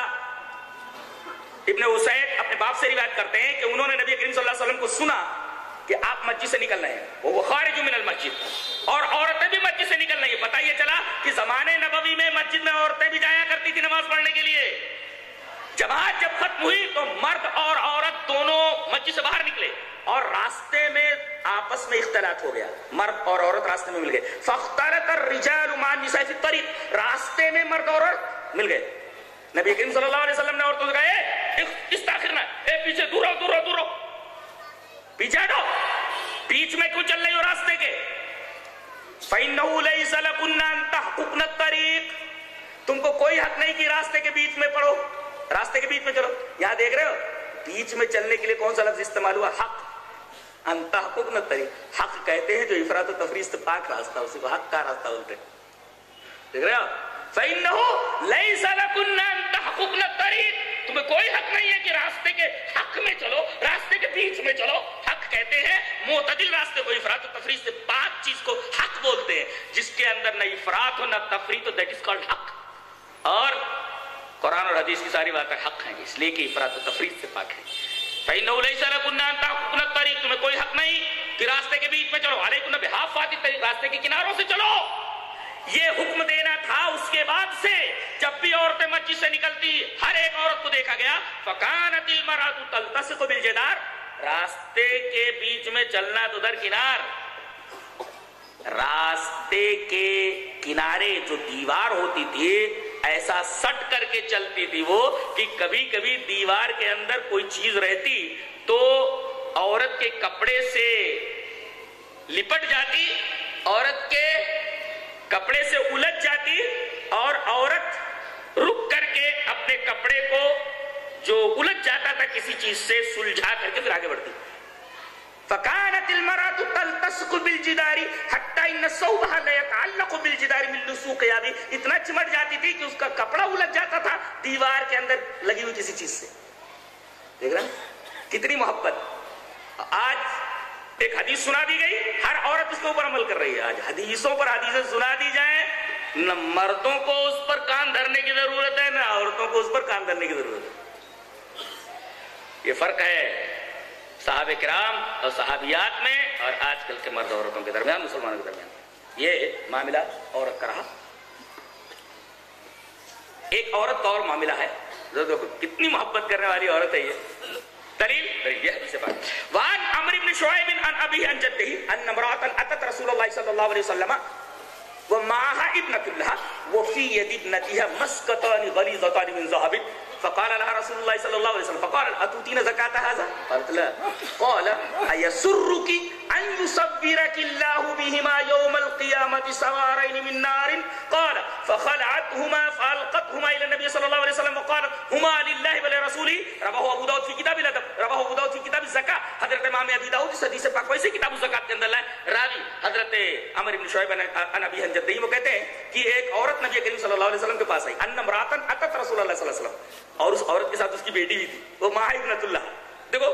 ابن اسید اپنے باپ سے روایت کرتے ہیں کہ انہوں نے نبی کریم صلی اللہ علیہ وسلم کو سنا کہ آپ مسجد سے نکل رہے ہیں، وہ خارج من المسجد، اور عورتیں بھی مسجد سے نکل رہی ہیں۔ پتہ یہ چلا کہ زمانے نبوی میں مسجد میں عورتیں بھی جایا کرتی تھی نماز پڑھنے کے لیے۔ جماعت جب ختم ہوئی تو مرد اور عورت دونوں مسجد سے باہر نکلے اور راستے میں آپس میں اختلاط ہو گیا، مرد اور عورت راستے میں مل گئے۔ فاختلط الرجال مع النساء في الطريق، راستے میں مرد اور عورت مل گئے۔ نبی کریم صلی اللہ علیہ وسلم نے عورتوں سے کہا استاخرنا، اے پیچھے دور ہو، دور ہو، دور ہو، پیچھے ہٹو، بیچ میں کیوں چل رہی ہو راستے کے؟ فَإِنَّهُ لَيْسَ لَكُنَّ أَن تَحْقُقْنَ الطَّرِيقَ، تم کو کوئی حق نہیں کہ راستے کے بیچ میں پڑھو، راستے کے بیچ میں چلو۔ یہاں دیکھ رہے ہو بیچ میں چلنے کے لیے کون سا لفظ استعمال ہوا؟ حق۔ ان تحققن الطریق، حق کہتے ہیں جو افراط و تفریط سے پاک راستہ، اسی کو حق کا راستہ بولتے ہیں۔ دیکھ رہے ہو فَإِنَّهُ لَيْسَ لَكُنَّ أَن تَحْقُقْنَ الطَّرِيقَ، تمہیں کوئی حق نہیں ہے کہ راستے کے حق میں چلو، راستے کے بیچ میں چلو۔ حق کہتے ہیں معتدل راستے کو، افراط و تفریط سے پاک چیز کو حق بولتے ہیں، جس کے اندر نہ افراط ہو نہ تفریط ہو، دیٹ از کالڈ حق۔ اور قرآن اور حدیث کی ساری باتیں حق ہیں، اس لیے کہ افراط و تفریط سے پاک ہے۔ فَإِنَّهُ لَيْسَ لَكُنَّ أَن تَحْقُقْنَ الطَّرِيقَ، تمہیں کوئی حق نہیں کہ راستے کے بیچ میں چلو، عَلَيْكُنَّ بِحَافَّاتِ الطَّرِيقِ، راستے کے کناروں سے چلو۔ یہ حکم دینا تھا۔ اس کے بعد سے جب بھی عورتیں مسجد سے نکلتی ہر ایک عورت کو دیکھا گیا فَكَانَتِ الْمَرْأَةُ تَلْتَصِقُ بِالْجِدَارِ، راستے کے بیچ میں چلنا تو درکنار، راستے کے کنارے جو دیوار ہوتی تھی ایسا سٹ کر کے چلتی تھی وہ کہ کبھی کبھی دیوار کے اندر کوئی چیز رہتی تو عورت کے کپڑے سے لپٹ جاتی، عورت کے کپڑے سے الجھ جاتی، اور عورت رک کر کے اپنے کپڑے کو جو الجھ جاتا تھا کسی چیز سے سلجھا کر کے پھر آگے بڑھتی۔ فَكَانَتِ الْمَرْأَةُ تَلْتَصِقُ بِالْجِدَارِ حَتَّى إِنَّ ثَوْبَهَا لَيَتَعَلَّقُ بِالْجِدَارِ مِن لُصُوقِ أَبِيهَا، اتنا چمٹ جاتی تھی کہ اس کا کپڑا الجھ جاتا تھا دیوار کے اندر لگی ہوئی کسی چیز سے۔ دیکھ رہے ہیں کتنی محبت۔ آج ایک حدیث سنا دی گئی، ہر عورت اس کے اوپر عمل کر رہی ہے۔ آج حدیثوں پر حدیثیں سنا دی جائیں، نہ مردوں کو اس پر کان دھرنے کی ضرورت ہے نہ عورتوں کو اس پر کان دھرنے کی ضرورت ہے۔ یہ فرق ہے صحابہ کرام اور صحابیات میں اور آج کل کے مرد عورتوں کے درمیان، مسلمانوں کے درمیان۔ یہ معاملہ عورت کا رہا۔ ایک عورت کا اور معاملہ ہے، کتنی محبت کرنے والی عورت ہے یہ۔ دلیل یہ حدیث پاک، وان عمرو بن شعیب عن ابیہ عن جدہ ان امرأة اتت رسول اللہ صلی اللہ علیہ وسلم ومعها ابنة لها وفي يد ابنتها مسكتان غليظتان من ذهب فقال لها رسول الله صلى الله عليه وسلم فقال اتؤتين زكاة هذا؟ قالت لا. قال ايسرك ان يصورك الله بهما يوم القيامة سوارين من نار قال فخلعتهما فألقتهما إلى النبي صلى الله عليه وسلم وقالت هما لله ولرسوله رواه ابو داؤد في كتاب الادب رواه ابو داؤد في كتاب الزکاة. حضرت امام ابی داؤد اس حدیث پاک ویسے کتاب الزکاة کے اندر لائے. راوی حضرت عمر بن شعیب عن ابی عن جدہ، وہ کہتے ہیں کہ ایک عورت نبی کریم صلی اللہ علیہ وسلم کے پاس آئی، ان امراتن اتت رسول اللہ صلی اللہ علیہ وسلم، اور اس عورت کے ساتھ اس کی بیٹی بھی تھی، وہ ماہ ابنۃ اللہ. دیکھو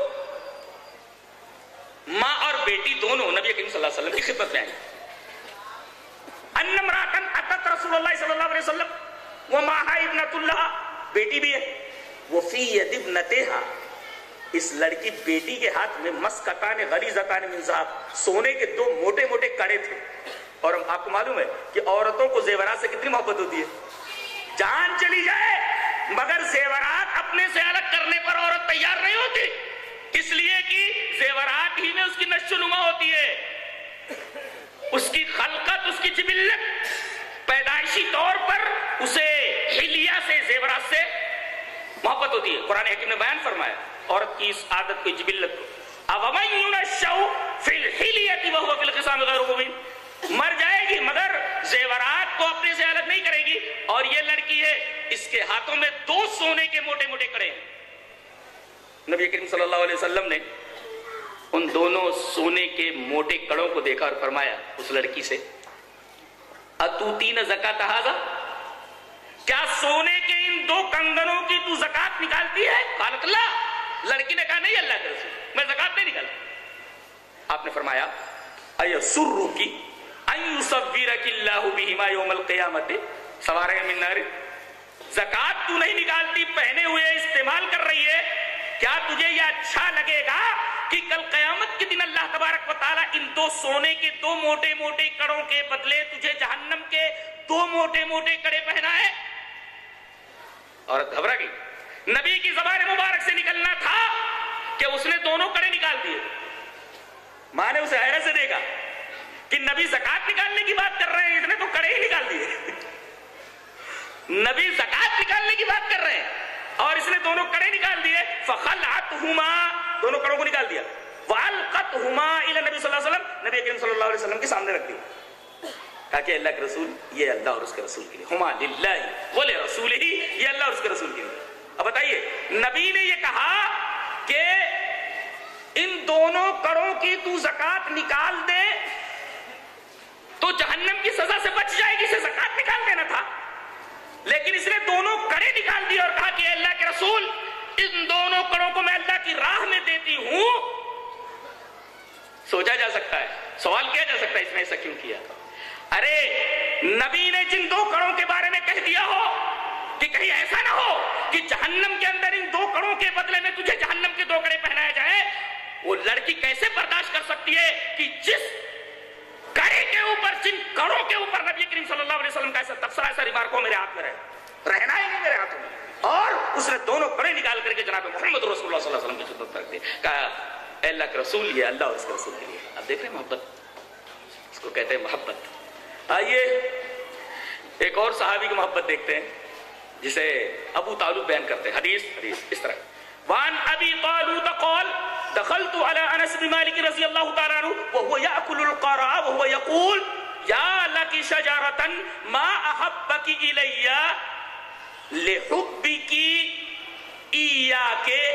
ماں اور بیٹی دونوں نبی کریم صلی اللہ علیہ وسلم کی خدمت میں آئی. ان امراتن اتت رسول اللہ صلی اللہ علیہ وسلم وہ ماہ ابنۃ اللہ، بیٹی بھی ہے. وہ فی ید ابنتہا، اس لڑکی بیٹی کے ہاتھ میں مسکتان غلیظتان من ذہب، سونے کے دو موٹے موٹے کڑے تھے. اور آپ کو معلوم ہے کہ عورتوں کو زیورات سے کتنی محبت ہوتی ہے، جان چلی جائے مگر زیورات اپنے سے الگ کرنے پر عورت تیار نہیں ہوتی، اس لیے کہ زیورات ہی میں اس کی نشو نما ہوتی ہے، اس کی خلقت، اس کی جبلت پیدائشی طور پر اسے حلیہ سے، زیورات سے محبت ہوتی ہے. قرآن حکیم نے بیان فرمایا عورت کی اس عادت کو، جبلت کو. اَوَمَنْ يُنَشَّأُ فِي الْحِلْيَةِ وَهُوَ فِي الْخِصَامِ غَيْرُ مُبِينٍ، مر جائے گی مگر زیورات کو اپنے سے الگ نہیں کرے گی. اور یہ لڑکی ہے، اس کے ہاتھوں میں دو سونے کے موٹے موٹے کڑے ہیں. نبی کریم صلی اللہ علیہ وسلم نے ان دونوں سونے کے موٹے کڑوں کو دیکھا اور فرمایا اس لڑکی سے، اَتُوتِينَ زَكَاةَ هَذَا، کیا سونے کے ان دو کنگنوں کی تو زکات نکالتی ہے؟ قالت اللہ، لڑکی نے کہا نہیں اللہ کے رسول، میں زکات نہیں نکالتی. آپ نے فرمایا ایسرکی ان یصورک اللہ بہما یوم القیامت سوارین من نار، زکات تو نہیں نکالتی، پہنے ہوئے استعمال کر رہی ہے، کیا تجھے یہ اچھا لگے گا کہ کل قیامت کے دن اللہ تبارک و تعالیٰ ان دو سونے کے دو موٹے موٹے کڑوں کے بدلے تجھے جہنم کے دو موٹے موٹے کڑے پہنائے؟ عورت گھبرا گئی. نبی کی زبان مبارک سے نکلنا تھا کہ اس نے دونوں کڑے نکال دیے. ماں نے اسے حیرت سے دیکھا کہ نبی زکات نکالنے کی بات کر رہے ہیں، اس نے تو کڑے ہی نکال دیے. نبی زکات نکالنے کی بات کر رہے ہیں اور اس نے دونوں کڑے نکال دیے. فخلعتہما، دونوں کڑوں کو نکال دیا. وَأَلْقَتْهُمَا إِلَى النَّبِي صلی اللہ علیہ وسلم، نبی کریم صلی اللہ علیہ وسلم کے سامنے رکھ دیا. کہا کہ اللہ کے رسول، یہ اللہ اور اس کے رسول کے لیے، ہما للہ ولرسولہ، یہ اللہ اور اس کے رسول کے لیے. اب بتائیے نبی نے یہ کہا کہ ان دونوں کڑوں کی تو زکات نکال دے تو جہنم کی سزا سے بچ جائے گی، اسے زکات نکال دینا تھا. لیکن اس نے دونوں کڑے نکال دیے اور کہا کہ اللہ کے رسول ان دونوں کڑوں کو میں اللہ کی راہ میں دیتی ہوں. سوچا جا سکتا ہے، سوال کیا جا سکتا ہے اس نے ایسا کیوں کیا؟ ارے نبی نے جن دو کڑوں کے بارے میں کہہ دیا ہو کہ کہیں ایسا نہ ہو کہ جہنم کے اندر ان دو کڑوں کے بدلے میں تجھے جہنم کے دو کڑے پہنائے جائے. وہ لڑکی کیسے برداشت کر سکتی ہے کہ جس کڑے کے اوپر، جن کڑوں کے اوپر نبی کریم صلی اللہ علیہ وسلم کا ایسا تبصرہ، ایسا ریمارک ہو میرے ہاتھ میں رہنا ہی نہیں میرے ہاتھوں میں. اور اس نے دونوں کڑے نکال کر کے جناب محمد رسول اللہ صلی اللہ علیہ وسلم کی خدمت رکھ دی. کہا اے اللہ کے رسول، یہ اللہ اور اس کے رسول کے لیے. اب دیکھ رہے ہیں محبت، اس کو کہتے ہیں محبت. آئیے ایک اور صحابی کی محبت دیکھتے ہیں جسے ابو طالوت بیان کرتے ہیں. حدیث اس طرح، وان ابی طالوت قال دخلت على انس بن مالک رضی اللہ تعالی عنہ وهو ياكل القرع وهو يقول یا لك شجرة ما احبك الي لحبك ایاک،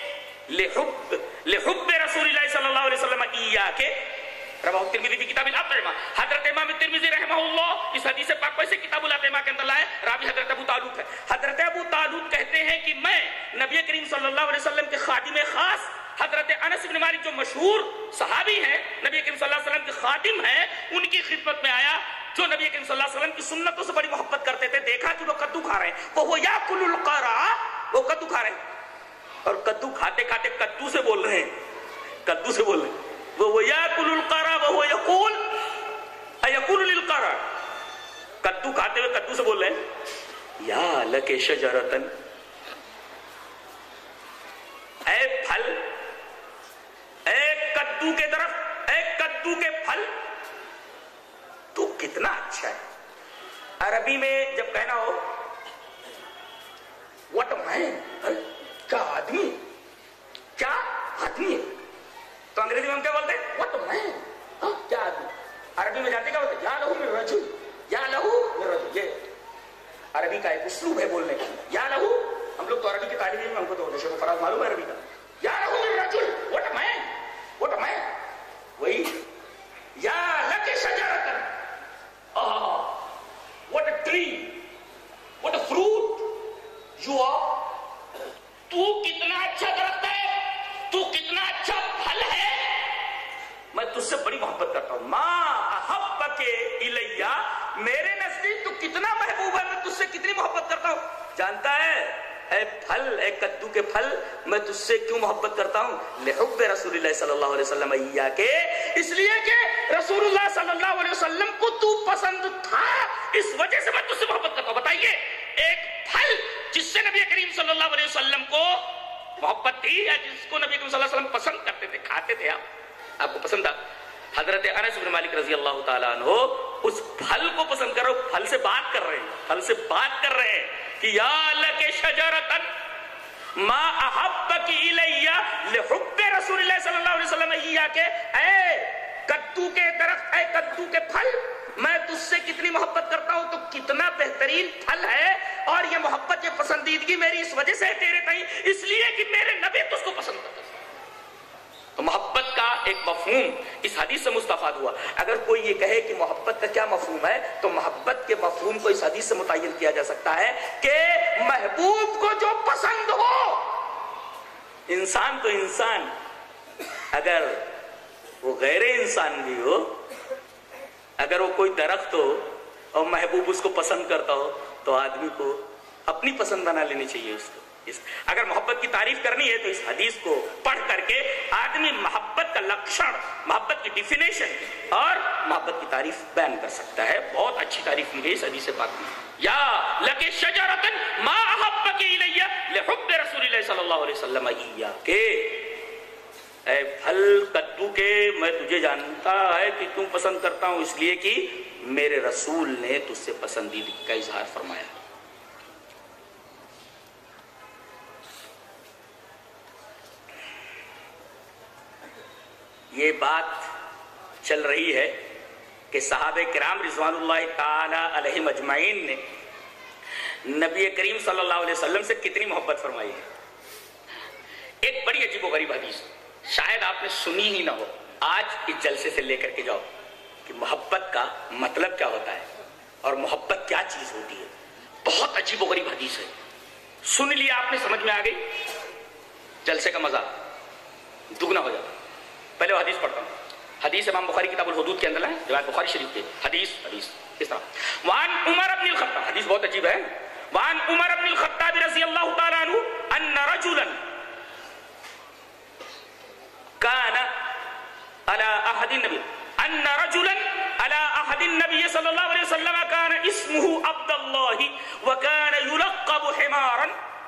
لحب رسول اللہ صلی اللہ علیہ وسلم ایاک. رواہ ترمذی کی کتاب الاطعمہ. حضرت امام ترمذی رحمہ اللہ اس حدیث پاک کو اسے کتاب الاطعمہ کے اندر لائے. راوی حضرت ابو طالوت ہے. حضرت ابو طالوت کہتے ہیں کہ میں نبی کریم صلی اللہ علیہ وسلم کے خادم خاص حضرت انس بن مالک جو مشہور صحابی ہیں، نبی کریم صلی اللہ علیہ وسلم کے خادم ہیں، ان کی خدمت میں آیا جو نبی کریم صلی اللہ علیہ وسلم کی سنتوں سے بڑی محبت کرتے تھے. دیکھا کہ وہ کدو کھا رہے ہیں، وہ یاکل القرع، وہ کدو کھا رہے ہیں اور کدو کھاتے کھاتے کدو سے بول رہے ہیں، کدو سے بول رہے ہیں. وہ یاکل القرع وهو یقول ایقول للقرع، کدو کھاتے ہوئے کدو سے بول رہے ہیں یا لک شجرۃ، اے پھل، اے کدو کے درخت، اے کدو کے پھل، تو کتنا اچھا ہے. عربی میں جب کہنا ہو وٹ مین، کیا آدمی، کیا آدمی ہے، تو انگریزی میں ہم کیا بولتے ہیں؟ وٹ مین، کا ایک اسلوب ہے بولنے کا. یا لہو، ہم لوگ تو عربی کے طالب علم، ہم کو تو شیخ فراز معلوم ہے عربی کا. یا لہو الرجل، what a man، what a man. وہی یا لک شجرۃ، what a tree، what a fruit you are. تو کتنا اچھا درخت ہے، تو کتنا اچھا پھل ہے، میں تجھ سے بڑی محبت کرتا ہوں. ما احبک الیہ، میرے نزدیک تو کتنا محبوب ہے، میں تجھ سے کتنی محبت کرتا ہوں. جانتا ہے اے پھل، اے کدو کے پھل، میں تجھ سے کیوں محبت کرتا ہوں؟ لحب رسول اللہ صلی اللہ علیہ وسلم ایاک، اس لیے کہ رسول اللہ صلی اللہ علیہ وسلم کو تو پسند تھا، اس وجہ سے میں تجھ سے محبت کرتا ہوں. بتائیے ایک پھل جس سے نبی کریم صلی اللہ علیہ وسلم کو محبت تھی، یا جس کو نبی کریم صلی اللہ علیہ وسلم پسند کرتے تھے، کھاتے تھے، آپ کو پسند تھا. حضرت انس بن مالک رضی اللہ تعالیٰ عنہ اس پھل کو پسند کر رہے ہو، پھل سے بات کر رہے ہیں، پھل سے بات کر رہے ہیں کہ یا لک شجرۃ ما احبک الیہ لحب رسول اللہ صلی اللہ علیہ وسلم ایاک، اے کدو کے درخت، اے کدو کے پھل، میں تجھ سے کتنی محبت کرتا ہوں، تو کتنا بہترین پھل ہے. اور یہ محبت، یہ پسندیدگی میری اس وجہ سے ہے تیرے تئیں، اس لیے کہ میرے نبی تجھ کو پسند کرتا ہے. تو محبت کا ایک مفہوم اس حدیث سے مستفاد ہوا. اگر کوئی یہ کہے کہ محبت کا کیا مفہوم ہے، تو محبت کے مفہوم کو اس حدیث سے متعین کیا جا سکتا ہے کہ محبوب کو جو پسند ہو. انسان تو انسان، اگر وہ غیر انسان بھی ہو، اگر وہ کوئی درخت ہو اور محبوب اس کو پسند کرتا ہو، تو آدمی کو اپنی پسند بنا لینی چاہیے اس کو. اگر محبت کی تعریف کرنی ہے تو اس حدیث کو پڑھ کر کے آدمی محبت کا لکشن، محبت کی ڈیفینیشن اور محبت کی تعریف بیان کر سکتا ہے. بہت اچھی تعریف کی گئی اس حدیث پاک میں. یا لک شجرۃ ما احبک الیہ لحب رسول اللہ صلی اللہ علیہ وسلم ایاک، اے پھل کدو کے، میں تجھے جانتا ہے کہ تم پسند کرتا ہوں، اس لیے کہ میرے رسول نے تجھ سے پسندیدگی کا اظہار فرمایا. یہ بات چل رہی ہے کہ صحابہ کرام رضوان اللہ تعالی علیہم اجمعین نے نبی کریم صلی اللہ علیہ وسلم سے کتنی محبت فرمائی ہے. ایک بڑی عجیب و غریب حدیث، شاید آپ نے سنی ہی نہ ہو. آج اس جلسے سے لے کر کے جاؤ کہ محبت کا مطلب کیا ہوتا ہے اور محبت کیا چیز ہوتی ہے. بہت عجیب و غریب حدیث ہے. سن لیا آپ نے، سمجھ میں آ گئی، جلسے کا مزہ دگنا ہو جاتا. پہلے وہ حدیث پڑھتا ہوں. حدیث امام بخاری کتاب الحدود کے اندر ہے، روایت بخاری شریف کے. حدیث اس طرح، وعن عمر بن الخطاب، حدیث بہت عجیب ہے. وعن عمر بن الخطاب رضی اللہ تعالی عنہ ان رجلا كان على عهد النبي ان رجلا على عهد النبي صلى الله عليه وسلم كان اسمه عبد الله وكان يلقب حمارا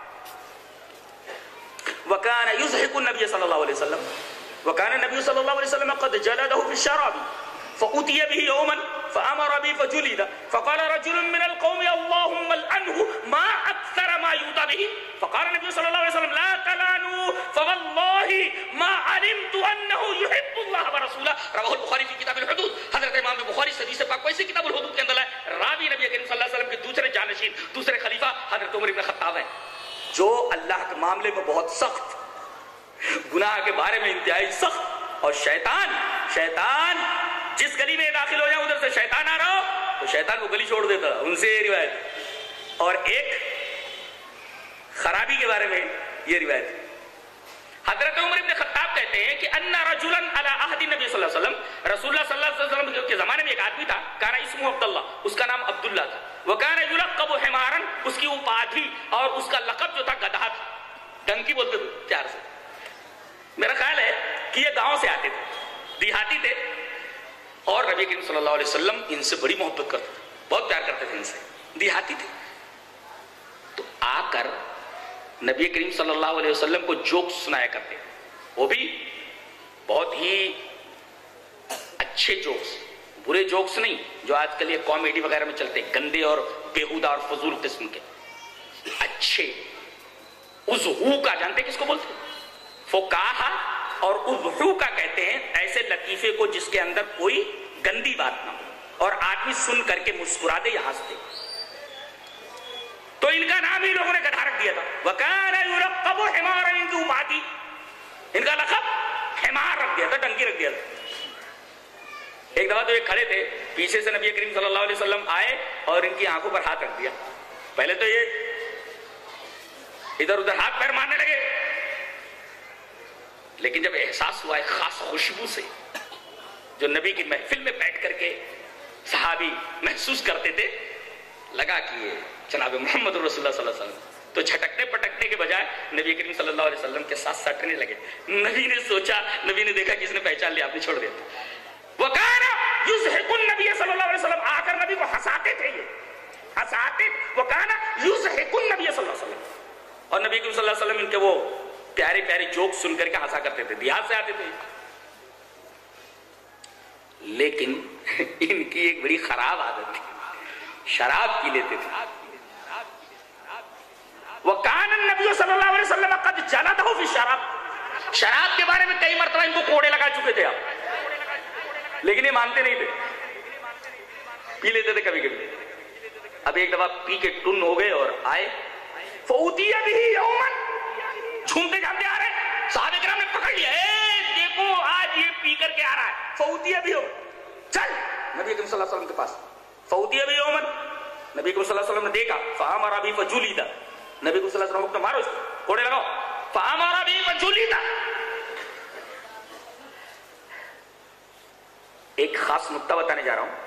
وكان يزهق النبي صلى الله عليه وسلم وكان النبي صلى الله عليه وسلم قد جلده في الشراب فأتي به يوما فأمر به فجلد فقال رجل من القوم اللهم العنه ما أكثر ما يؤتى به فقال النبي صلى الله عليه وسلم لا تلعنوا فوالله ما علمت أنه يحب الله ورسوله. رواه البخاری في کتاب الحدود. حضرت امام بخاری حدیث پاک کو اسی کتاب الحدود کے اندر ہے. راوی نبی کریم صلی اللہ علیہ وسلم کے دوسرے جانشین، دوسرے خلیفہ حضرت عمر بن خطاب ہیں، جو اللہ کے معاملے میں بہت سخت، گناہ کے بارے میں انتہائی سخت. اور شیطان جس گلی میں داخل ہو جائے ادھر سے شیطان آ رہا ہو تو شیطان وہ گلی چھوڑ دیتا. ان سے یہ روایت. اور ایک خرابی کے بارے میں یہ روایت. حضرت عمر بن خطاب کہتے ہیں کہ ان رجلا علی عہد النبی صلی اللہ علیہ وسلم، رسول اللہ صلی اللہ علیہ وسلم کے زمانے میں ایک آدمی تھا، کان اسمہ عبداللہ، اس کا نام عبداللہ تھا. وکان یلقب حمارا، اس کی اپادھی اور اس کا لقب جو تھا گدھا تھا. ڈنکی بولتے تھے پیار سے. میرا خیال ہے کہ یہ گاؤں سے آتے تھے، دیہاتی تھے، اور نبی کریم صلی اللہ علیہ وسلم ان سے بڑی محبت کرتے تھے، بہت پیار کرتے تھے ان سے. دیہاتی تھے تو آ کر نبی کریم صلی اللہ علیہ وسلم کو جوکس سنایا کرتے، وہ بھی بہت ہی اچھے جوکس، برے جوکس نہیں جو آج کل یہ کامیڈی وغیرہ میں چلتے، گندے اور بیہودہ اور فضول قسم کے. اچھے اضحو کا جانتے کس کو بولتے؟ فقاہا اور اضحو کا کہتے ہیں ایسے لطیفے کو جس کے اندر کوئی گندی بات نہ ہو اور آدمی سن کر کے مسکرا دے یا ہنس دے. تو ان کا نام ہی لوگوں نے گدھا رکھ دیا تھا. وَكَانَ يُلَقَّبُ حِمَارًا, ان کی اپادھی, ان کا لقب حمار رکھ دیا تھا, ڈنکی رکھ دیا تھا. ایک دفعہ تو یہ کھڑے تھے, پیچھے سے نبی کریم صلی اللہ علیہ وسلم آئے اور ان کی آنکھوں پر ہاتھ رکھ دیا. پہلے تو یہ ادھر ادھر ہاتھ پیر مارنے لگے, لیکن جب احساس ہوا ایک خاص خوشبو سے جو نبی کی محفل میں بیٹھ کر کے صحابی محسوس کرتے تھے, لگا کہ یہ جناب محمد رسول اللہ صلی اللہ علیہ وسلم, تو جھٹکنے پٹکنے کے بجائے نبی کریم صلی اللہ علیہ وسلم کے ساتھ سٹنے لگے. نبی نے سوچا, نبی نے دیکھا کہ اس نے پہچان لیا, آپ نے چھوڑ دیا. وَكَانَ يُزْحِقُ النَّبِيَّ صلی اللہ علیہ وسلم, آ کر نبی کو ہنساتے تھے, یہ ہنساتے. وَكَانَ يُزْحِقُ النَّبِيَّ صلی اللہ علیہ وسلم, اور نبی کریم صلی اللہ علیہ وسلم ان کے وہ پیارے پیارے جوک سن کر کے ہنسا کرتے تھے, دیہات سے آتے تھے. لیکن ان کی ایک بڑی خراب عادت تھی, شراب پی لیتے تھے. وَكَانَ النَّبِيُّ صلی اللہ علیہ وسلم قد جلدہ فی الشراب, شراب کے بارے میں کئی مرتبہ ان کو کوڑے لگا چکے تھے آپ, لیکن یہ مانتے نہیں تھے, پی لیتے تھے کبھی کبھی. اب ایک دفعہ پی کے ٹن ہو گئے اور آئے. فَأُوتِيَ بِهِ يَوْمًا, جھومتے جھامتے آ رہے, صحابہ کرام نے پکڑ لیا, دیکھو آج یہ پی کر کے آ رہا ہے. فَأُوتِيَ بِهِ, چل نبی کریم صلی اللہ علیہ وسلم کے پاس. فَأُوتِيَ بِهِ يَوْمًا, نبی کریم صلی اللہ علیہ وسلم نے دیکھا. فَأَمَرَ بِهِ فَجُلِدَ, نبی کریم صلی اللہ علیہ وسلم کو مارو, اس کو کوڑے لگاؤ. فَأَمَرَ بِهِ فَجُلِدَ. ایک خاص نقطہ بتانے جا رہا ہوں.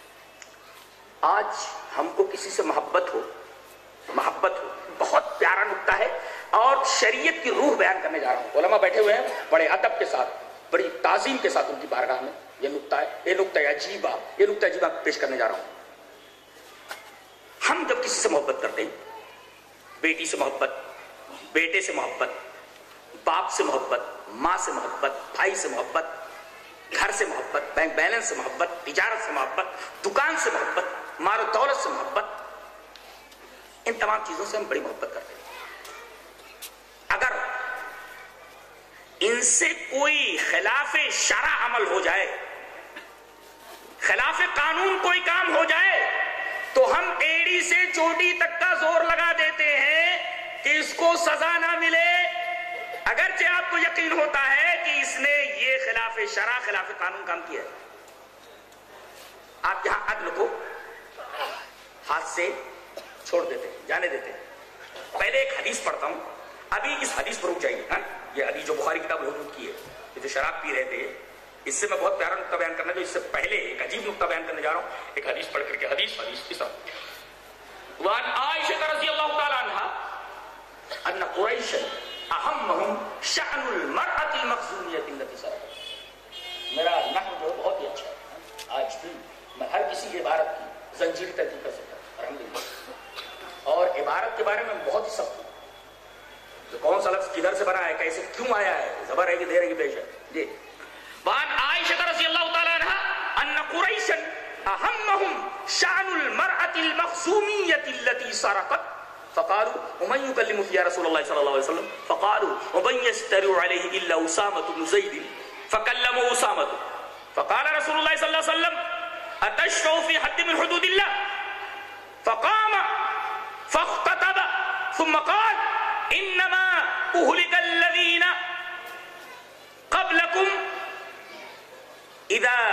آج ہم کو کسی سے محبت ہو, بہت پیارا نقطہ ہے, اور شریعت کی روح بیان کرنے جا رہا ہوں. علماء بیٹھے ہوئے ہیں, بڑے ادب کے ساتھ, بڑی تعظیم کے ساتھ ان کی بارگاہ میں. یہ نقطہ ہے, یہ نقطہ عجیبہ پیش کرنے جا رہا ہوں. ہم جب کسی سے محبت کرتے ہیں, بیٹی سے محبت, بیٹے سے محبت, باپ سے محبت, ماں سے محبت, بھائی سے محبت, گھر سے محبت, بینک بیلنس سے محبت, تجارت سے محبت, دکان سے محبت, مال و دولت سے محبت, ان تمام چیزوں سے ہم بڑی محبت کرتے ہیں. اگر ان سے کوئی خلاف شرع عمل ہو جائے, خلاف قانون کوئی کام ہو جائے, تو ہم ایڑی سے چوٹی تک کا زور لگا دیتے ہیں کہ اس کو سزا نہ ملے, اگرچہ آپ کو یقین ہوتا ہے کہ اس نے یہ خلاف شرع, خلاف قانون کام کیا ہے. آپ یہاں عدل کو ہاتھ سے چھوڑ دیتے, جانے دیتے. پہلے ایک حدیث پڑھتا ہوں, ابھی اس حدیث پر رک جائیے. یہ حدیث جو بخاری کتاب الحدود کی ہے, یہ جو شراب پی رہے تھے, اس سے میں بہت پیارا نقطہ بیان کرنا, جو اس سے پہلے ایک عجیب نقطہ بیان کرنے جا رہا ہوں. ایک حدیث پڑھ کر کے, حدیث اس طرح. وعن عائشہ رضی اللہ تعالی عنہ ان قریش اہمہم شأن المرأة المخزومیۃ التي سرقت. میرا نحو جو بہت ہی اچھا ہے, آج بھی میں ہر کسی عبارت کی زنجیری تحقیق کر سکتا ہوں الحمدللہ, اور عبارت کے بارے میں بہت ہی سخت ہوں. جو کون سا لفظ کدھر سے بنا ہے, کیسے کیوں آیا ہے, زبر ہے کہ دیر ہے کہ پیش ہے. جی. وعن عائشہ رضی اللہ تعالی عنہ ان قریشا اہمہم شأن المرأة المخزومیۃ التي سرقت فقالوا ومن يكلم فيها رسول الله صلى الله عليه وسلم فقالوا ومن يستر عليه الا اسامة بن زيد فكلموا اسامة فقال رسول الله صلى الله عليه وسلم اتشفع في حد من حدود الله فقام فاختتب ثم قال انما اهلك الذين قبلكم اذا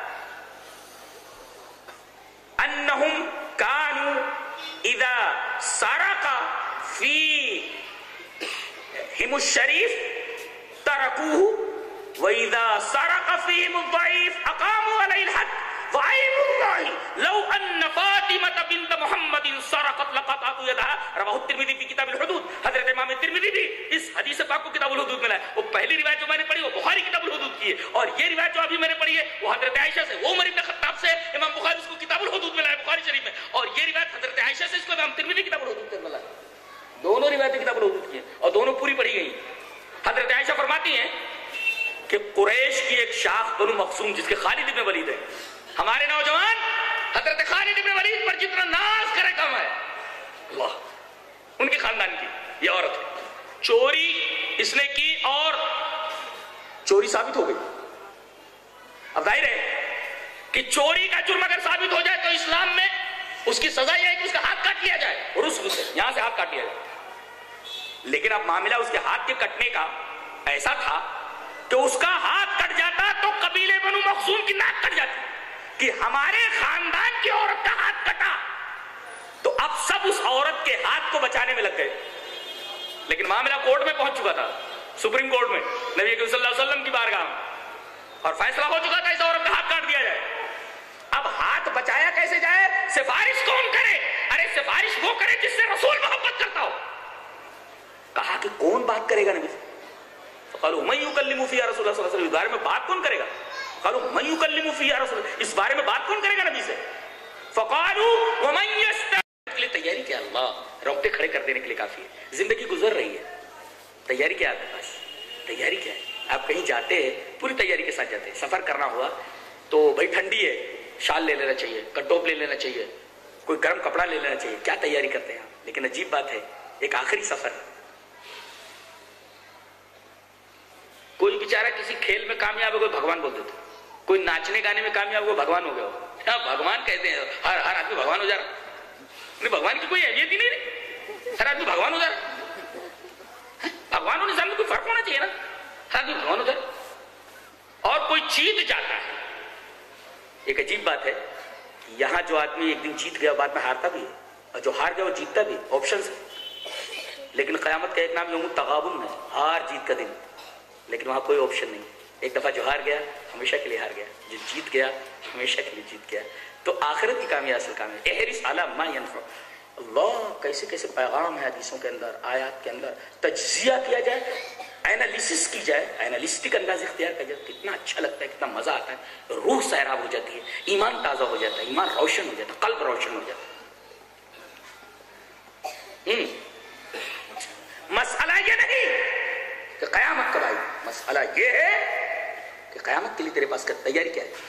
انهم كانوا اذا سرق فيهم الشريف تركوه واذا سرق فيهم الضعيف اقاموا عليه الحد وعين الله لو ان فاطمة بنت محمد سرقت لقطعت يدها. رواه الترمذی في کتاب الحدود. حضرت امام ترمذی بھی اس حدیث پاک کو کتاب الحدود میں لائے. وہ پہلی روایت جو میں نے پڑھی وہ بخاری کتاب الحدود کی ہے, اور یہ روایت جو ابھی میں نے پڑھی ہے وہ حضرت عائشہ سے, وہ عمر بن خطاب سے, امام بخاری اس کو کتاب الحدود میں لائے بخاری شریف میں, اور یہ روایت حضرت عائشہ سے, اس کو امام ترمذی کتاب الحدود میں لائے. دونوں روایتیں کتاب الحدود کی ہیں اور دونوں پوری پڑھی گئی. حضرت عائشہ فرماتی ہیں کہ قریش کی ایک شاخ بنو مخزوم جس کے خالد ابن ولید ہے, ہمارے نوجوان حضرت خالد ابن ولید پر جتنا ناز کرے کم ہے. اللہ, ان کے خاندان کی یہ عورت ہے, چوری اس نے کی اور چوری ثابت ہو گئی. اب ظاہر ہے کہ چوری کا جرم اگر ثابت ہو جائے تو اسلام میں اس کی سزا یہ ہے کہ اس کا ہاتھ کاٹ لیا جائے، رسل سے یہاں سے ہاتھ کاٹ لیا جائے. لیکن اب معاملہ اس کے ہاتھ کے کٹنے کا ایسا تھا کہ اس کا ہاتھ کٹ جاتا تو قبیلے بنو مخزوم کی ناک کٹ جاتی کہ ہمارے خاندان کی عورت کا ہاتھ کٹا. تو اب سب اس عورت کے ہاتھ کو بچانے میں لگ گئے. لیکن معاملہ کورٹ میں پہنچ چکا تھا، سپریم کورٹ میں، نبی صلی اللہ علیہ وسلم کی بارگاہ میں، اور فیصلہ ہو چکا تھا اس عورت کا ہاتھ کاٹ دیا جائے. اب ہاتھ بچایا کیسے جائے؟ سفارش کون کرے؟ ارے سفارش وہ کرے جس سے رسول محبت کرتا ہو. کہا کہ کون بات کرے گا نبی سے؟ قالوا من يكلم فيها رسول اللہ صلی اللہ علیہ وسلم، اس بارے میں بات کون کرے گا؟ قالوا من يكلم فيها رسول اللہ، اس بارے میں بات کون کرے گا نبی سے؟ فقالوا ومن يستعد، کے لیے تیاری کیا؟ اللہ رونگٹے کھڑے کر دینے کے لیے کافی ہے. زندگی گزر رہی ہے، تیاری کیا ہے آپ کے پاس؟ تیاری کیا ہے؟ آپ کہیں جاتے ہیں پوری تیاری کے ساتھ جاتے ہیں. سفر کرنا ہوا تو بھائی ٹھنڈی ہے، شال لے لینا چاہیے، کٹوپ لے لینا چاہیے، کوئی گرم کپڑا لے لینا چاہیے. کیا تیاری کرتے ہیں آپ؟ لیکن عجیب بات ہے، ایک آخری سفر، کوئی بیچارہ کسی کھیل میں کامیاب ہے، کوئی بھگوان بول دیتا، کوئی ناچنے گانے میں کامیاب ہو بھگوان ہو گیا ہو. بھگوان کہتے ہیں، ہر آدمی بھگوان ہو جا رہا. بھگوان کی کوئی اہمیت ہی نہیں، ہر آدمی بھگوان ہو جا رہا. بھگوان اور انسان میں کوئی فرق ہونا چاہیے نا، ہر آدمی بھگوان ہو جا رہا. اور کوئی جیت جاتا ہے. ایک عجیب بات ہے، یہاں جو آدمی ایک دن جیت گیا بعد میں ہارتا بھی ہے، اور جو ہار گیا وہ جیتتا بھی، آپشنز ہے. لیکن قیامت کا ایک نام یوم التغابن ہے، ہار جیت کا دن. لیکن وہاں کوئی آپشن نہیں. ایک دفعہ جو ہار گیا ہمیشہ کے لیے ہار گیا، جو جیت گیا ہمیشہ کے لیے جیت گیا. تو آخرت کی کامیابی اصل کام ہے. احرص علی ما ینفع. اللہ کیسے کیسے پیغام ہے حدیثوں کے اندر، آیات کے اندر. تجزیہ کیا جائے، اینالیسس کی جائے، اینالسٹک انداز اختیار کیا جائے، کتنا اچھا لگتا ہے، کتنا مزہ آتا ہے. روح سیراب ہو جاتی ہے، ایمان تازہ ہو جاتا ہے، ایمان روشن ہو جاتا ہے، قلب روشن ہو جاتا ہے. مسئلہ یہ نہیں کہ قیامت کب آئی، مسئلہ یہ ہے کہ قیامت کے لیے تیرے پاس تیاری کیا ہے.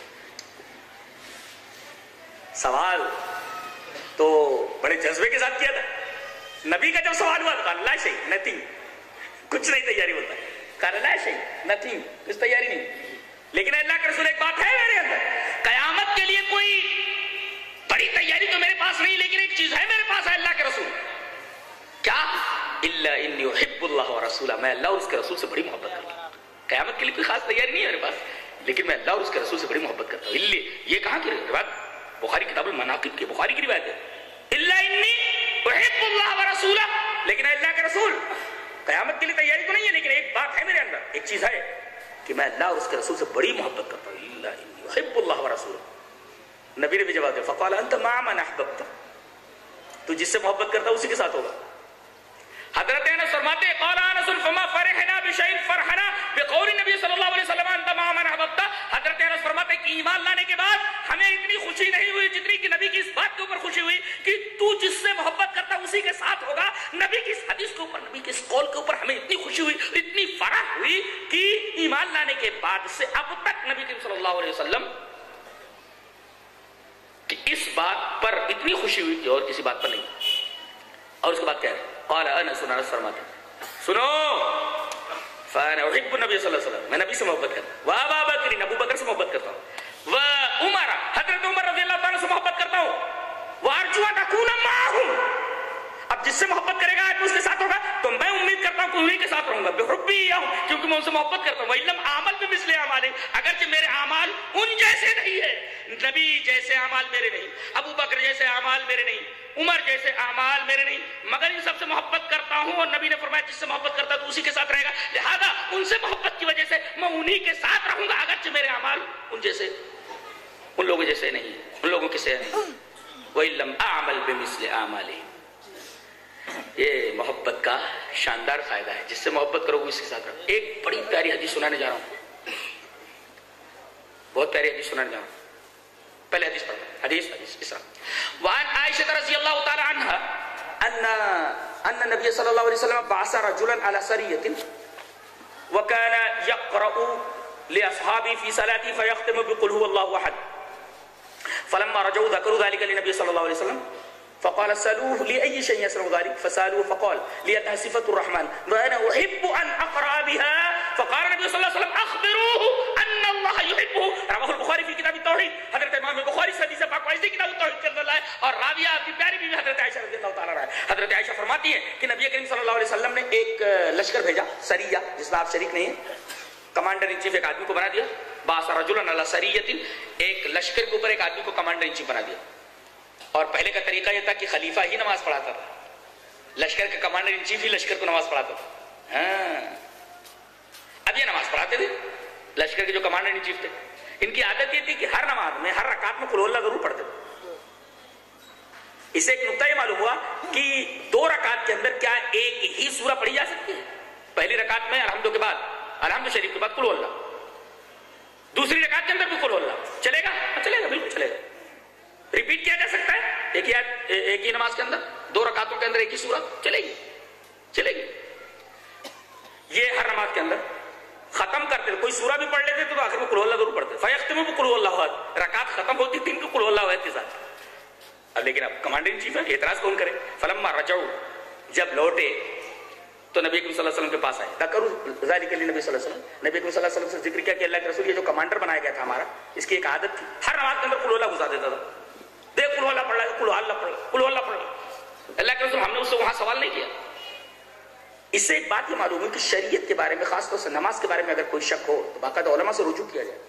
سوال تو بڑے جذبے کے ساتھ کیا تھا. نبی کا جب سوال ہوا تو لا شیء، نتھنگ، کچھ نہیں تیاری ہوتا ہے. کہا لا شیء، نتھنگ، کچھ تیاری نہیں. لیکن اللہ کے رسول ایک بات ہے میرے اندر، قیامت کے لیے کوئی بڑی تیاری تو میرے پاس نہیں، لیکن ایک چیز ہے میرے پاس، ہے اللہ کے رسول. کیا؟ الا انی احب اللہ ورسولہ، میں اللہ اور اس کے رسول سے بڑی محبت کرتا ہوں. قیامت کے لیے کوئی خاص تیاری نہیں ہے میرے پاس، لیکن میں اللہ اور اس کے رسول سے بڑی محبت کرتا ہوں. یہ کہاں کی روایت؟ بخاری کتاب المناقب کی، بخاری کی روایت ہے. الا انی احب اللہ ورسولہ، لیکن اللہ کے رسول. قیامت کے لیے تیاری تو نہیں ہے، لیکن ایک بات ہے میرے اندر، ایک چیز ہے کہ میں اللہ اور اس کے رسول سے بڑی محبت کرتا ہوں. الا انی احب اللہ ورسولہ. نبی نے بھی جواب دیا، فقال انت مع من احببت، تو جس سے محبت کرتا ہے اسی کے ساتھ ہوگا. حضرت انس فرماتے ہیں، قال انس فما فرحنا بشيء فرحنا بقول النبي صلی اللہ علیہ وسلم انت مع من احببت. حضرت انس فرماتے ہیں کہ ایمان لانے کے بعد ہمیں اتنی خوشی نہیں ہوئی جتنی کہ نبی کی اس بات کے اوپر خوشی ہوئی کہ تو جس سے محبت کرتا اسی کے ساتھ ہوگا. نبی کی اس حدیث کے اوپر، نبی کے اس قول کے اوپر ہمیں اتنی خوشی ہوئی، اتنی فرح ہوئی کہ ایمان لانے کے بعد سے اب تک نبی کریم صلی اللہ علیہ وسلم کہ اس بات پر اتنی خوشی ہوئی کہ اور کسی بات پر نہیں. اور اس کے بعد کہہ رہے قال انس فرماتے سنو، فانا احب النبی صلی اللہ علیہ وسلم، میں نبی سے محبت کرتا ہوں. وابا بکر، ابو بکر سے محبت کرتا ہوں. وعمر، حضرت عمر رضی اللہ تعالیٰ سے محبت کرتا ہوں. وارجو ان اکون معهم، اب جس سے محبت کرے گا اس کے ساتھ ہوگا تو میں امید کرتا ہوں کہ انہی کے ساتھ رہوں گا. بحبی کیونکہ میں ان سے محبت کرتا ہوں. وَإِلَّمْ أَعْمَلْ بِمِثْلِ أَعْمَالِهِمْ، اگرچہ میرے اعمال ان جیسے نہیں ہے، نبی جیسے اعمال میرے نہیں، ابو بکر جیسے اعمال میرے نہیں، عمر جیسے اعمال میرے نہیں، مگر ان سب سے محبت کرتا ہوں. اور نبی نے فرمایا جس سے محبت کرتا تو اسی کے ساتھ رہے گا، لہذا ان سے محبت کی وجہ سے میں انہی کے ساتھ رہوں گا، اگرچہ میرے اعمال ان جیسے، ان لوگوں جیسے نہیں، ان لوگوں کے سے نہیں. وَإِلَّمْ أَعْمَلْ بِمِثْلِ أَعْمَالِهِمْ. یہ محبت کا شاندار فائدہ ہے، جس سے محبت کرو گے اس کے ساتھ رہو. ایک بڑی پیاری حدیث سنانے جا رہا ہوں، بہت پیاری حدیث سنانے جا رہا ہوں. پہلے حدیث پڑھتا ہوں. حدیث اس طرح، وعن عائشہ رضی اللہ تعالی عنہا ان النبي صلی اللہ علیہ وسلم بعث رجلا على سریة وكان يقرأ لأصحابه في صلاته فيختم بقل هو الله أحد. فلما رجعوا ذكروا ذلك للنبي صلى الله عليه وسلم فقال سألوه لأي شيء يصنع ذلك، فسألوه فقال لأنها صفة الرحمن وأنا أحب أن أقرأ بها. فقال النبي صلى الله عليه وسلم أخبروه أن الله يحبه. رواه البخاري في كتاب التوحيد. حضرت امام بخاری سے حدیث پاک واضح کتاب التوحید کے اندر لائے اور راویہ کی پیاری بیوی حضرت عائشہ رضی اللہ تعالیٰ عنہا، حضرت عائشہ فرماتی ہے کہ نبی کریم صلی اللہ علیہ وسلم نے ایک لشکر بھیجا، سریہ، جس میں آپ شریک نہیں ہیں، کمانڈر ان چیف ایک آدمی کو بنا دیا، بعث رجلا علی سریۃ، ایک لشکر کے اوپر ایک آدمی کو کمانڈر ان چیف بنا دیا. اور پہلے کا طریقہ یہ تھا کہ خلیفہ ہی نماز پڑھاتا تھا، لشکر کا کمانڈر ان چیف ہی لشکر کو نماز پڑھاتا تھا. اب یہ نماز پڑھاتے تھے، لشکر کے جو کمانڈر ان چیف تھے، ان کی عادت یہ تھی کہ ہر نماز میں ہر رکعت میں قل ہو اللہ ضرور پڑھتے تھے. اس سے ایک نقطہ یہ معلوم ہوا کہ 2 رکعت کے اندر کیا ایک ہی سورہ پڑھی جا سکتی ہے؟ پہلی رکعت میں الحمد کے بعد، الحمد شریف کے بعد قل ہو اللہ، دوسری رکعت کے اندر بھی قل ہو اللہ، چلے گا؟ چلے گا، بالکل چلے گا. ریپیٹ کیا جا سکتا ہے ایک ہی نماز کے اندر، 2 رکعتوں کے اندر ایک ہی سورہ چلے گی، چلے گی. یہ ہر نماز کے اندر ختم کرتے تھے، کوئی سورہ بھی پڑھ لیتے تو آخر میں قل ہو اللہ ضرور پڑھتے. فیختموا بقل ہو اللہ احد، رکعت ختم ہوتی تھی کہ قل ہو اللہ احد کے ساتھ. اب لیکن اب کمانڈر ان چیف ہے، اعتراض کون کرے؟ فلما رجعوا، جب لوٹے تو نبی کریم صلی اللہ علیہ وسلم کے پاس آئے. ذکروا ذلک للنبی صلی اللہ علیہ وسلم، نبی کریم صلی اللہ علیہ وسلم سے ذکر کیا کہ اللہ کے رسول، یہ جو کمانڈر بنایا گیا تھا ہمارا، اس کی ایک عادت تھی، ہر نماز کے اندر قل ہو اللہ گھسا دیتا تھا. دیکھ قل ہو اللہ پڑھ رہا ہے، قل ہو اللہ پڑھ رہا ہے، قل ہو اللہ پڑھ رہا ہے. اللہ کے رسول، ہم نے اس سے وہاں سوال نہیں کیا. اس سے ایک بات یہ معلوم ہے کہ شریعت کے بارے میں، خاص طور سے نماز کے بارے میں اگر کوئی شک ہو تو باقاعدہ علماء سے رجوع کیا جائے،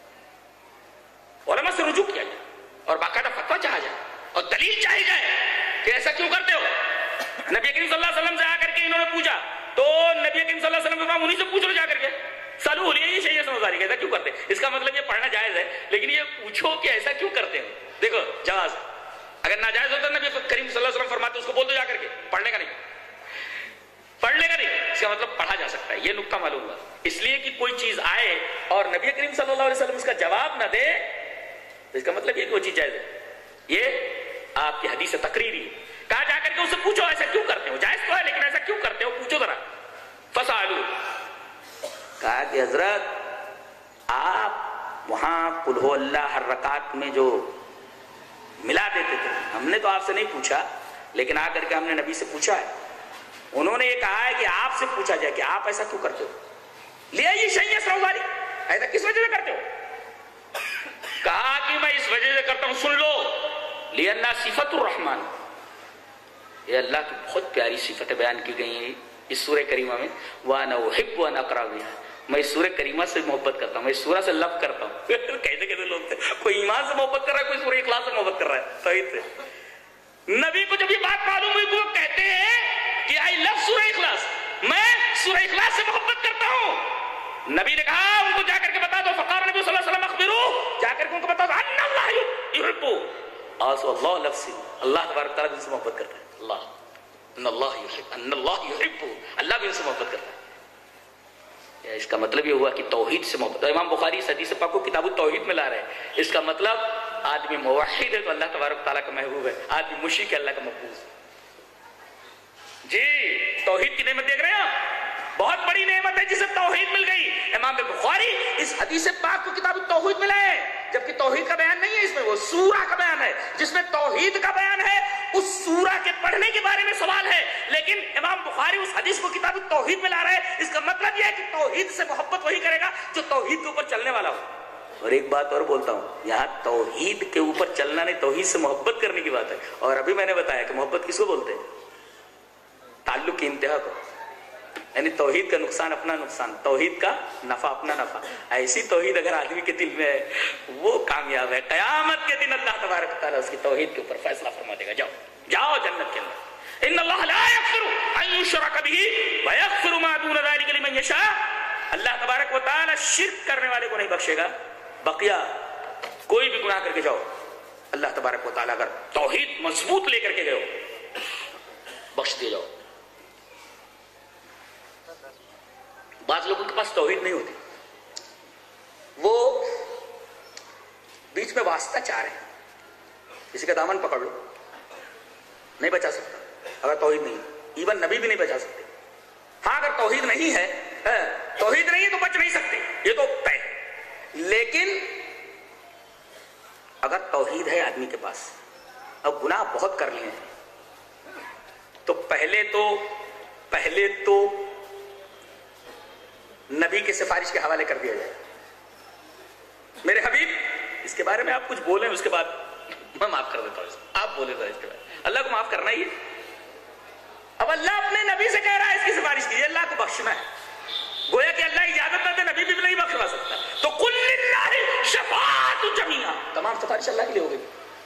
علماء سے رجوع کیا جائے اور باقاعدہ فتویٰ چاہا جائے اور دلیل چاہی جائے کہ ایسا کیوں کرتے ہو. نبی کریم صلی اللہ علیہ وسلم سے آ کر کے انہوں نے پوچھا تو نبی کریم صلی اللہ علیہ وسلم نے انہیں سے پوچھ لو جا کر کے، سالو ہو لیے یہ شیعہ سمجھداری کہ ایسا کیوں کرتے. اس کا مطلب یہ پڑھنا جائز ہے، لیکن یہ پوچھو کہ ایسا کیوں کرتے ہو. دیکھو جواز، اگر ناجائز ہوتا نبی کریم صلی اللہ علیہ وسلم فرماتے اس کو بول دو جا کر کے، پڑھنے کا نہیں، پڑھنے کا نہیں. اس کا مطلب پڑھا جا سکتا ہے، یہ نقطہ معلوم ہوا. اس لیے کہ کوئی چیز آئے اور نبی کریم صلی اللہ علیہ وسلم اس کا جواب نہ دے تو اس کا مطلب یہ کہ وہ چیز جائز ہے. یہ آپ کی حدیث تقریری کہا جا کر کے اس سے پوچھو ایسا کیوں کرتے ہو، جائز تو ہے لیکن ایسا کیوں کرتے ہو، پوچھو ذرا. فسالو، کہا کہ حضرت آپ وہاں قل ہو اللہ ہر رکعت میں جو ملا دیتے تھے، ہم نے تو آپ سے نہیں پوچھا، لیکن آ کر کے ہم نے نبی سے پوچھا ہے. انہوں نے یہ کہا ہے کہ آپ سے پوچھا جائے کہ آپ ایسا کیوں کرتے ہو. لیا یہ شیعہ سمجھداری، ایسا کس وجہ سے کرتے ہو؟ کہا کہ میں اس وجہ سے کرتا ہوں، سن لو، لِأَنَّا صِفَةُ الرحمن، یہ اللہ کی بہت پیاری صفتیں بیان کی گئی ہیں اس سورہ کریمہ میں. وَأَنَا أُحِبُّ أَنْ أَقْرَأَ بِهَا، میں اس سورہ کریمہ سے محبت کرتا ہوں، میں اس سورہ سے لو کرتا ہوں. کیسے کیسے لوگ تھے، کوئی ایمان سے محبت کر رہا ہے، کوئی سورہ اخلاص سے محبت کر رہا ہے، توحید سے. نبی کو جب یہ بات معلوم ہوئی وہ کہتے ہیں کہ آئی لو سورہ اخلاص، میں سورہ اخلاص سے محبت کرتا ہوں. نبی نے کہا ان کو جا کر کے بتا دو، فقال نبی صلی اللہ علیہ وسلم اخبروا، جا کر کے ان کو بتا دو ان اللہ یحب، اللہ لفظی، اللہ تبارک تعالیٰ بھی ان سے محبت کرتا ہے. اللہ ان اللہ یحب، ان اللہ یحب، اللہ بھی ان سے محبت کرتا ہے. اس کا مطلب یہ ہوا کہ توحید سے محبت. امام بخاری اس حدیث پاک کو کتاب التوحید میں لا رہے ہیں. اس کا مطلب آدمی موحد ہے تو اللہ تبارک تعالیٰ کا محبوب ہے، آدمی مشرک ہے اللہ کا محبوب ہے. جی توحید کی نعمت دیکھ رہے ہیں آپ، بہت بڑی نعمت ہے جسے توحید مل گئی. امام بخاری اس حدیث پاک کو کتاب التوحید میں لائے، جبکہ توحید کا بیان نہیں ہے اس میں، وہ سورہ کا بیان ہے جس میں توحید کا بیان ہے. اس سورہ کے پڑھنے کے بارے میں سوال ہے، لیکن امام بخاری اس حدیث کو کتاب التوحید میں لا رہے ہیں. اس کا مطلب یہ ہے کہ توحید سے محبت وہی کرے گا جو توحید کے اوپر چلنے والا ہو. اور ایک بات اور بولتا ہوں، یہاں توحید کے اوپر چلنا نہیں، توحید سے محبت کرنے کی بات ہے. اور ابھی میں نے بتایا کہ محبت کس کو بولتے ہیں؟ تعلق کی انتہا کو، یعنی توحید کا نقصان اپنا نقصان، توحید کا نفع اپنا نفع. ایسی توحید اگر آدمی کے دل میں ہے وہ کامیاب ہے. قیامت کے دن اللہ تبارک تعالیٰ اس کی توحید کے اوپر فیصلہ فرما دے گا. جاؤ جاؤ جنت کے اندر. ان اللہ لا یغفر ان یشرک بہ ویغفر ما دون ذلک لمن یشاء، اللہ تبارک و تعالیٰ شرک کرنے والے کو نہیں بخشے گا. بقیہ کوئی بھی گناہ کر کے جاؤ، اللہ تبارک و تعالیٰ اگر توحید مضبوط لے کر کے گئے ہو بخش دے جاؤ. بعض لوگوں کے پاس توحید نہیں ہوتی، وہ بیچ میں واسطہ چاہ رہے ہیں. کسی کا دامن پکڑ لو، نہیں بچا سکتا اگر توحید نہیں. ایون نبی بھی نہیں بچا سکتے. ہاں اگر توحید نہیں ہے، توحید نہیں ہے تو بچ نہیں سکتے، یہ تو طے. لیکن اگر توحید ہے آدمی کے پاس، اب گناہ بہت کر لیے ہیں، تو پہلے تو نبی کے سفارش کے حوالے کر دیا جائے. میرے حبیب اس کے بارے میں آپ کچھ بولیں، اس کے بعد میں معاف کر دیتا ہوں. آپ بولے تھا اس کے بعد اللہ کو معاف کرنا ہی ہے. اب اللہ اپنے نبی سے کہہ رہا ہے اس کی سفارش کیجیے, اللہ کو بخشنا ہے. گویا کہ اللہ اجازت نہ دے نبی بھی نہیں بخشوا سکتا. تو قل للہ شفاعت جمیعا, تمام سفارش اللہ کے لیے ہو گئی,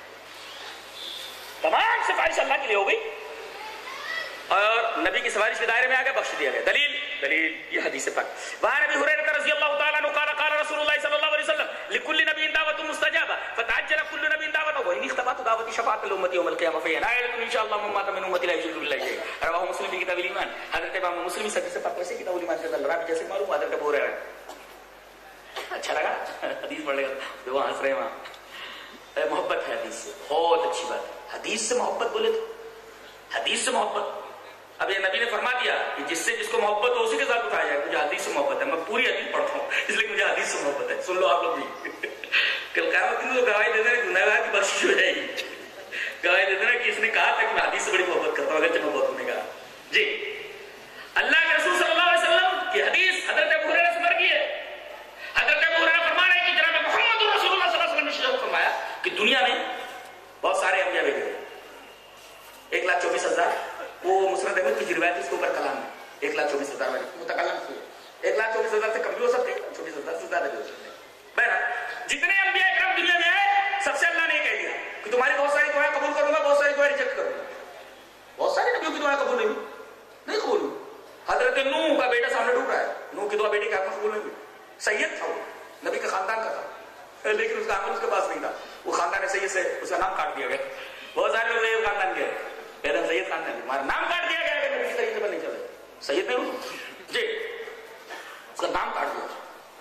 تمام سفارش اللہ کے لیے ہو گئی, اور نبی کی سفارش کے دائرے میں آ گیا, بخش دیا گیا. دلیل یہ حدیث پاک. وعن ابی ہریرہ رضی اللہ تعالی عنہ قال قال رسول اللہ صلی اللہ علیہ وسلم لكل نبی دعوت مستجابہ فتعجل كل نبی دعوته وان اختبأت دعوتي شفاعت الامه يوم القيامه فهي نائلة ان شاء الله من مات من امتي لا يشرك بالله شيئا. رواه مسلم في کتاب الایمان. حضرت امام مسلم سے پاک ویسے کتاب الایمان کے اندر رابع جیسے معلوم حضرت ابو ہریرہ. اچھا لگا حدیث پڑھ لے گا وہاں ہنس رہے ہیں وہاں. محبت ہے حدیث سے, بہت اچھی بات ہے. حدیث سے محبت بولے تو حدیث سے محبت. اب یہ نبی نے فرما دیا کہ جس سے جس کو محبت ہو اسی کے ساتھ اٹھایا جائے. مجھے حدیث سے محبت ہے, میں پوری حدیث پڑھتا ہوں اس لیے مجھے حدیث سے محبت ہے. سن لو آپ لوگ بھی. کل قیامت کے دن گواہی دے دینا کہ گنہگار کی بخشش ہو جائے گی. گواہی دے دینا کہ اس نے کہا تھا کہ میں حدیث سے بڑی محبت کرتا ہوں, اگرچہ محبت نے کہا. جی اللہ کے رسول صلی اللہ علیہ وسلم کی حدیث حضرت ابو ہریرہ سے مروی ہے. حضرت ابو ہریرہ فرما رہے ہیں کہ جناب محمد رسول اللہ صلی اللہ علیہ وسلم نے فرمایا کہ دنیا میں بہت سارے انبیاء بھیجے گئے, 1,24,000. وہ مسند احمد کی روایت اس کے اوپر کلام ہے. 1,24,000 میں متکلم کیے. 1,24,000 سے کم بھی ہو سکتے ہیں, 24,000 سے زیادہ بھی ہو سکتے ہیں. بہرحال جتنے انبیاء اکرام دنیا میں آئے سب سے اللہ نے کہہ دیا کہ تمہاری بہت ساری دعائیں قبول کروں گا, بہت ساری دعائیں ریجیکٹ کروں گا. بہت سارے نبیوں کی دعائیں قبول نہیں قبول ہوئی. حضرت نوح کا بیٹا سامنے ڈوب رہا ہے, نوح کی دعا بیٹے کے ہاتھ میں قبول نہیں ہوئی. سید تھا, وہ نبی کے خاندان کا تھا, لیکن اس کا عمل اس کے پاس نہیں تھا. وہ خاندان سید سے اس کا نام کاٹ دیا گیا. بہت سارے لوگ سید خاندان کے پہلے سید خاندان ہمارا نام کاٹ دیا گیا کہ نبی کے طریقے پر نہیں چلے. سید نہیں ہو جی, اس کا نام کاٹ دیا.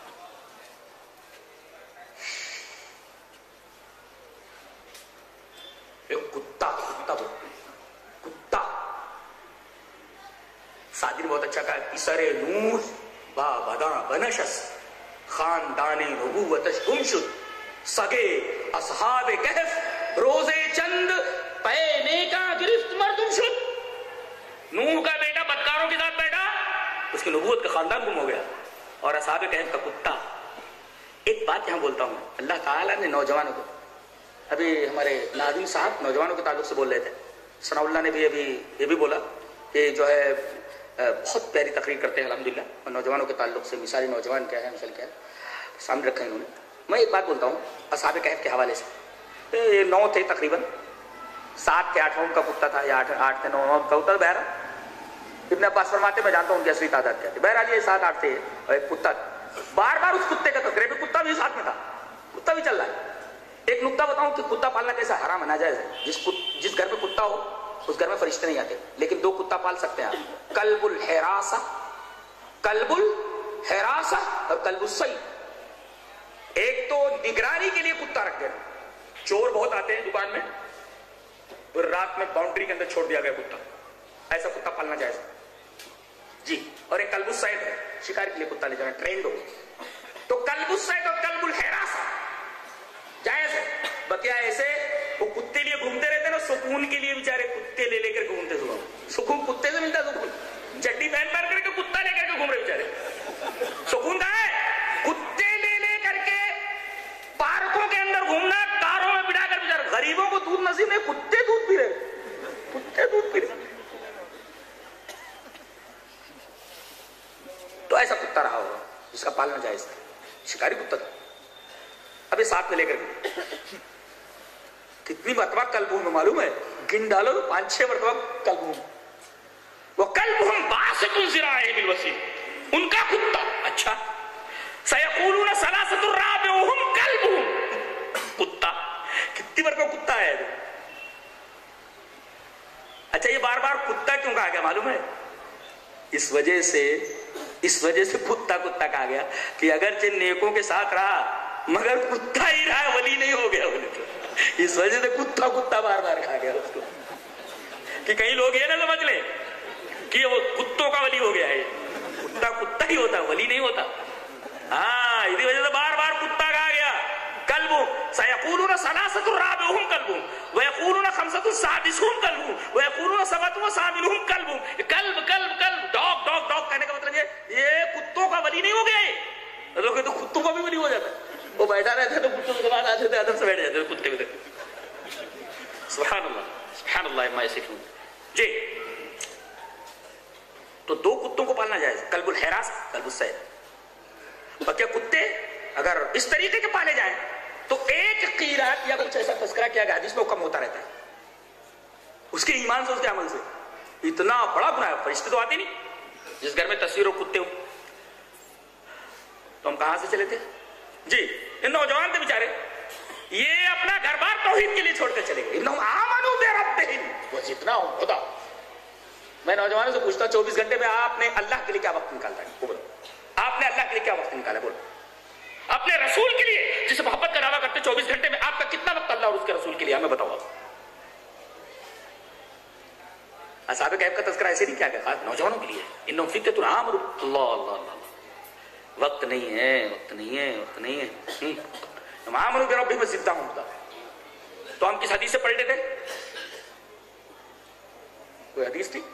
سعدی نے بہت اچھا کہا, اسر نور با بداں بنشس خاندان نبوتش گم شد سگے اصحاب کہف روزے چند پینے کا گرفت مردم شد. نوح کا بیٹا بدکاروں کے ساتھ بیٹھا, اس کی نبوت کا خاندان گم ہو گیا, اور اصحاب کہف کا کتا. ایک بات یہاں بولتا ہوں, اللہ تعالیٰ نے نوجوانوں کو, ابھی ہمارے ناظرین صاحب نوجوانوں کے تعلق سے بول رہے تھے, ثناء اللہ نے بھی ابھی یہ بھی بولا کہ جو ہے بہت پیاری تقریر کرتے ہیں الحمدللہ, اور نوجوانوں کے تعلق سے مثالی نوجوان کیا ہے, مثال کیا ہے سامنے رکھا انہوں نے. میں ایک بات بولتا ہوں اصحاب کہف کے حوالے سے. 9 تھے تقریباً, 7 کے 8 کا کتا تھا, یا 8 تھے 9 کا کتا. بہرحال ابن عباس فرماتے میں جانتا ہوں ان کی اصلی تعداد کیا تھی. بہرحال یہ 7-8 تھے, اور ایک کتا. بار بار اس کتے کا تذکرہ, بھی کتا بھی ساتھ میں تھا, کتا بھی چل رہا ہے. ایک نقطہ بتاؤں کہ کتا پالنا کیسا حرام ہے, ناجائز ہے. جس گھر میں کتا ہو اس گھر میں فرشتے نہیں آتے, لیکن 2 کتا پال سکتے ہیں آپ, کلب الحراسہ اور کلب الصید. ایک تو نگرانی کے لیے کتا رکھ دینا, چور بہت آتے ہیں دکان میں, اور رات میں باؤنڈری کے اندر چھوڑ دیا گیا کتا, ایسا کتا پالنا جائز جی. اور ایک کلب الصید ہے, شکار کے لیے کتا لے جانا ٹرینڈ ہو. تو کلب الصید اور کلب الحراسہ جائز ہے. بقیہ ایسے وہ کتے لیے گھومتے رہتے نا, سکون کے لیے بیچارے کتے لے کر گھومتے, سکون کتے سے ملتا, سکون چڈی پہن پہن کر کے کتا لے کر کے گھوم رہے بیچارے. سکون کہاں ہے؟ کتے لے کر کے پارکوں کے اندر گھومنا, کاروں میں بٹھا کر بیچارے. غریبوں کو دودھ نصیب نہیں, کتے دودھ پی رہے, کتے دودھ پی رہے. تو ایسا کتا رہا ہوگا جس کا پالنا جائز تھا, شکاری کتا تھا. اب یہ ساتھ میں لے کر کے کتنی مرتبہ کلبوں میں معلوم ہے, گن ڈالو 5-6 مرتبہ کلبوں. وہ کلبہم باسط ذراعیہ بالوصیل, ان کا کتا. اچھا, سیقولون ثلاثۃ رابعہم کلبہم, کتا کتنی مرتبہ کتا ہے. اچھا یہ بار بار کتا کیوں کہا گیا معلوم ہے؟ اس وجہ سے کتا کہا گیا کہ اگرچہ نیکوں کے ساتھ رہا مگر کتا ہی رہا, ولی نہیں ہو گیا. اس وجہ سے کتا بار بار کہا گیا اس کو, کہ کئی لوگ یہ نہ سمجھ لیں کہ وہ کتوں کا ولی ہو گیا ہے. کتا ہی ہوتا, ولی نہیں ہوتا. ہاں, اسی وجہ سے بار بار کتا کہا گیا. کلبہم سیقولون ثلاثۃ رابعہم کلبہم ویقولون خمسۃ سادسہم کلبہم ویقولون سبعۃ ثامنہم کلبہم. کلب ڈاگ کہنے کا مطلب یہ کتوں کا ولی نہیں ہو گیا ہے. لوگ تو کتوں کا بھی ولی ہو جاتا ہے, وہ بیٹھا رہتا ہے تو کتوں کے بعد آتے تھے ادب سے بیٹھ جاتے تھے کتے بھی. यसिफून। जी, तो दो कुत्तों को पालना जायज, कल्बुल हैरास, कल्बुल सैद। और क्या कुत्ते अगर इस तरीके के पाले जाएं तो एक कीरात या कुछ ऐसा तस्करा किया गया हदीस में कम होता रहता है उसके ईमान से, उसके अमल से। इतना बड़ा गुनाह है, फरिश्ते तो आते नहीं। जिस घर में तस्वीर और कुत्ते हो तो हम कहां से चले थे जी। इन नौजवान थे बेचारे, ये अपना घर बार तौहीद के लिए छोड़ते चले गए। वो जितना होता, मैं नौजवानों से पूछता 24 घंटे में आपने अल्लाह के लिए क्या वक्त निकालता है? बोलो, आपने अल्लाह के लिए क्या वक्त निकाला? बोलो, अपने रसूल के लिए जिसे मोहब्बत का दावा करते 24 घंटे में आपका कितना वक्त अल्लाह और उसके रसूल के लिए? हमें बताओ। असहाबे कहफ का तज़किरा ऐसे नहीं किया गया, खास नौजवानों के लिए। इन्नहुम फित्यतुन आमनू, अल्लाह अल्लाह अल्लाह, वक्त नहीं है, वक्त नहीं है, वक्त नहीं है। आमनू बिरब्बिहिम ज़िदनाहुम हुदा। तो हम किस हदीस से पलटे थे? कोई हदीस थी?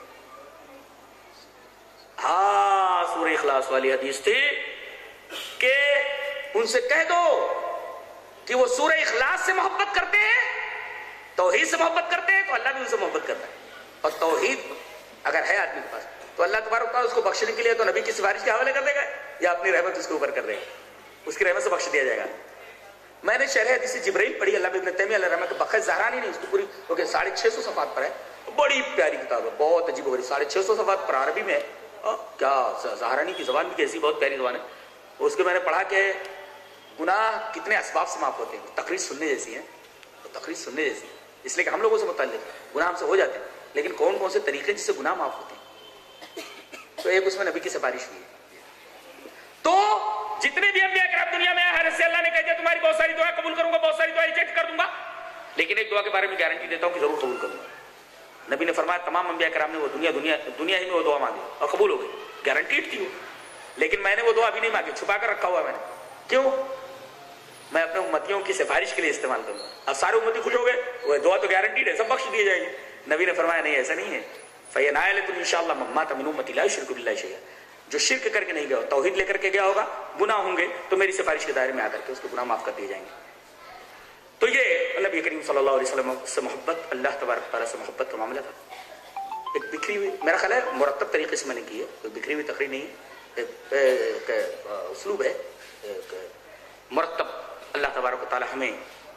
हाँ, सूरह इखलास वाली हदीस थी कि उनसे कह दो कि वो सूरह इखलास से मोहब्बत करते हैं, तौहीद से मोहब्बत करते हैं, तो अल्लाह भी उनसे मोहब्बत करता है। और तौहीद अगर है आदमी के पास तो अल्लाह तबारक व तआला उसको बख्शने के लिए तो नबी की सिफारिश के हवाले कर देगा या अपनी रहमत उसके ऊपर कर देगा, उसकी रहमत से बख्श दिया जाएगा। मैंने शरह हदीस जिब्रील पढ़ी, अल्लाह इब्न तैमिया अलैहि रहमत, बखत ज़हरानी नहीं, उसकी पूरी ओके 650 सफ़हात पर है, बड़ी प्यारी किताब है, बहुत अजीब हो रही, 650 सफ़हात पर अरबी में। क्या ज़हरानी की ज़बान भी कैसी बहुत प्यारी ज़बान है। उसके मैंने पढ़ा कि गुनाह कितने असबाब से माफ़ होते हैं। तकरीर सुनने जैसी है, तो तकरीर सुनने जैसी है, इसलिए कि हम लोगों से मुतल्लिक़ गुनाह हमसे हो जाते हैं, लेकिन कौन कौन से तरीके जिससे गुनाह माफ होते हैं। तो एक उसमें नबी की सिफारिश हुई। तो जितने भी अंबिया किराम दुनिया में हर से अल्लाह ने कह दिया तुम्हारी बहुत सारी दुआ कबूल करूंगा, बहुत सारी दुआ रिजेक्ट कर दूंगा, लेकिन एक दुआ के बारे में गारंटी देता हूं कि जरूर कबूल करूंगा। नबी ने फरमाया तमाम अंबिया किराम ने वो दुनिया ही में वो दुआ मांगी और कबूल हो गई, गारंटीड थी वो। लेकिन मैंने वो दुआ अभी नहीं मांगी, छुपा कर रखा हुआ मैंने। क्यों? मैं अपने उम्मतियों की सिफारिश के लिए इस्तेमाल करूंगा। अब सारे उम्मती खुश हो गए, वो दुआ तो गारंटीड है, सब बख्श दिए जाएंगे। नबी ने फरमाया नहीं, ऐसा नहीं है। फ़यनायलतुन इंशाअल्लाह मम्मात मिन उम्मती ला युश्रिकु बिल्लाहि शैअ। जो शिर्क करके नहीं गया, तौहीद लेकर के गया होगा, गुनाह होंगे तो मेरी सिफारिश के दायरे में आकर के उसके गुनाह माफ कर दिए जाएंगे। तो ये नबी करीम सल्लल्लाहु अलैहि वसल्लम से मोहब्बत, अल्लाह तबारक तआला से मोहब्बत का मामला था। एक बिखरी हुई, मेरा ख्याल है मुरत्तब तरीके से मैंने की है, कोई बिखरी हुई तकरीर नहीं है, एक उसलूब है, मुरत्तब। अल्लाह तबारक तआला हमें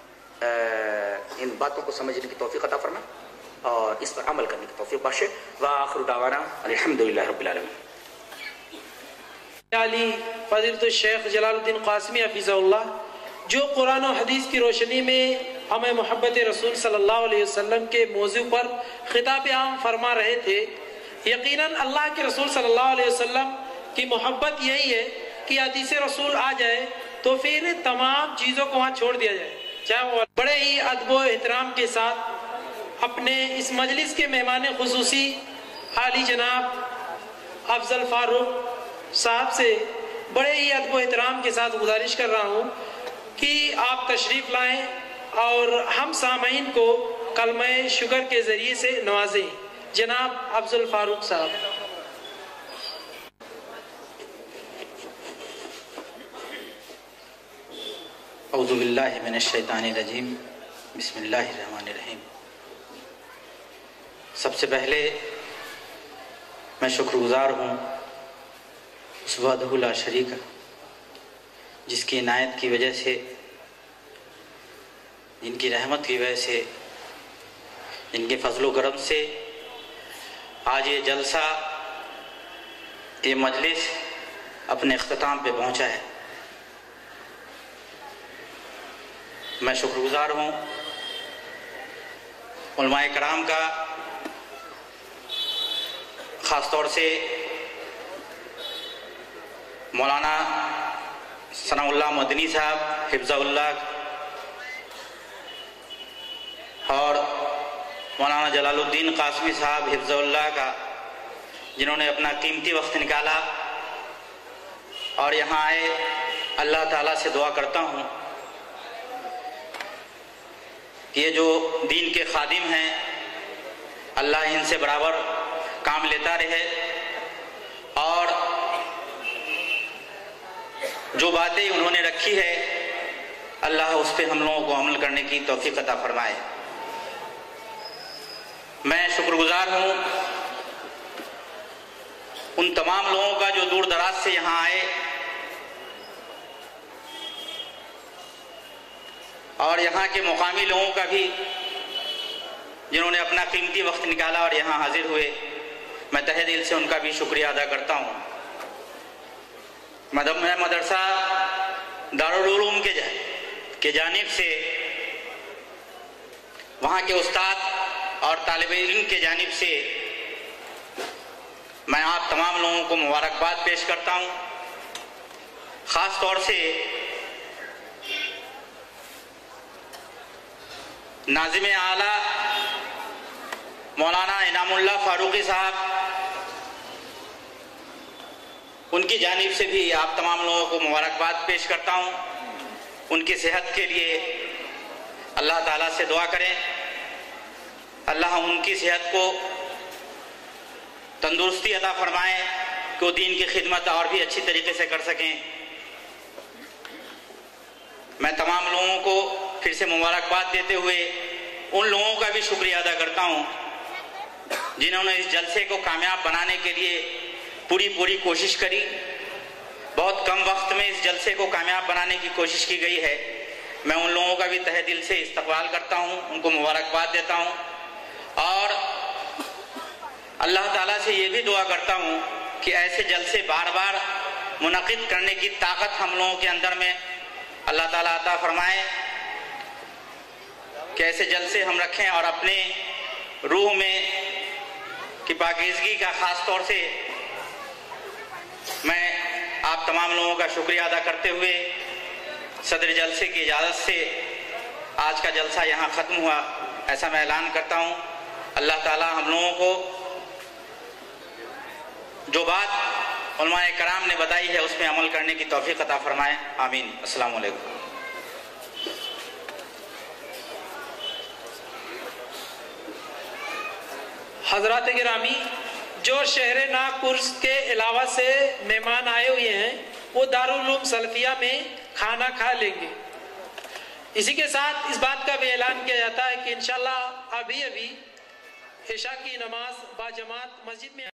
इन बातों को समझने की तौफीक अता फरमाए और इस पर अमल करने की तौफीक बख्शे। व आखिरु दावाना अल्हम्दुलिल्लाहि रब्बिल आलमीन। अली फ़ज़ीलतुल शेख जलालुद्दीन क़ासिमी हफ़िज़हुल्लाह जो कुरान और हदीस की रोशनी में हमें मोहब्बत रसूल सल्लल्लाहु अलैहि वसल्लम के मौजू पर खिताब आम फरमा रहे थे। यकीनन अल्लाह के रसूल सल्लल्लाहु अलैहि वसल्लम की मोहब्बत यही है कि हदीस रसूल आ जाए तो फिर तमाम चीज़ों को वहाँ छोड़ दिया जाए। चाहे वो बड़े ही अदब व एहतराम के साथ अपने इस मजलिस के मेहमान खुसूसी आली जनाब अफजल फारूक साहब से बड़े ही अदब व एहतराम के साथ गुजारिश कर रहा हूँ कि आप तशरीफ़ लाएं और हम सामईन को कलमे शुक्र के ज़रिए से नवाजें। जनाब अफजल फारूक साहब। औज़ु बिल्लाहि मिनश शैतानिर रजीम, बिस्मिल्लाहिर रहमानिर रहीम। सबसे पहले मैं शुक्रगुज़ार हूँ उस वहदहु ला शरीक जिसकी इनायत की वजह से, जिनकी रहमत की वजह से, जिनके फजलो करम से आज ये जलसा, ये मजलिस अपने इख्तिताम पे पहुँचा है। मैं शुक्रगुज़ार हूँ उलमाए कराम का, ख़ास तौर से मौलाना सनाउल्लाह मदनी साहब हिफ्ज़हुल्लाह और मौलाना जलालुद्दीन क़ासिमी साहब हिफ्ज़हुल्लाह का, जिन्होंने अपना कीमती वक्त निकाला और यहाँ आए। अल्लाह ताला से दुआ करता हूँ ये जो दीन के खादिम हैं, अल्लाह इनसे बराबर काम लेता रहे और जो बातें उन्होंने रखी है अल्लाह उस पर हम लोगों को अमल करने की तौफीक अता फरमाए। میں شکر گزار ہوں ان تمام لوگوں کا جو دور دراز سے یہاں آئے اور یہاں کے مقامی لوگوں کا بھی جنہوں نے اپنا قیمتی وقت نکالا اور یہاں حاضر ہوئے. میں تہہ دل سے ان کا بھی شکریہ ادا کرتا ہوں. میں مدرسہ دارالعلوم کے جانب سے وہاں کے استاد اور طالب علم کے جانب سے میں آپ تمام لوگوں کو مبارکباد پیش کرتا ہوں. خاص طور سے ناظم اعلیٰ مولانا انعام اللہ فاروقی صاحب ان کی جانب سے بھی آپ تمام لوگوں کو مبارکباد پیش کرتا ہوں. ان کی صحت کے لیے اللہ تعالیٰ سے دعا کریں اللہ ان کی صحت کو تندرستی عطا فرمائیں کہ وہ دین کی خدمت اور بھی اچھی طریقے سے کر سکیں. میں تمام لوگوں کو پھر سے مبارکباد دیتے ہوئے ان لوگوں کا بھی شکریہ ادا کرتا ہوں جنہوں نے اس جلسے کو کامیاب بنانے کے لیے پوری کوشش کری. بہت کم وقت میں اس جلسے کو کامیاب بنانے کی کوشش کی گئی ہے. میں ان لوگوں کا بھی تہہ دل سے استقبال کرتا ہوں, ان کو مبارکباد دیتا ہوں اور اللہ تعالیٰ سے یہ بھی دعا کرتا ہوں کہ ایسے جلسے بار بار منعقد کرنے کی طاقت ہم لوگوں کے اندر میں اللہ تعالیٰ عطا فرمائے کہ ایسے جلسے ہم رکھیں اور اپنے روح میں کی پاکیزگی کا خاص طور سے میں آپ تمام لوگوں کا شکریہ ادا کرتے ہوئے صدر جلسے کی اجازت سے آج کا جلسہ یہاں ختم ہوا ایسا میں اعلان کرتا ہوں. اللہ تعالیٰ ہم لوگوں کو جو بات علماء کرام نے بتائی ہے اس میں عمل کرنے کی توفیق عطا فرمائے. آمین. السلام علیکم. حضرات گرامی, جو شہر ناگپور کے علاوہ سے مہمان آئے ہوئے ہیں وہ دارالعلوم سلفیہ میں کھانا کھا لیں گے. اسی کے ساتھ اس بات کا بھی اعلان کیا جاتا ہے کہ انشاءاللہ ابھی عشاء کی نماز با جماعت مسجد میں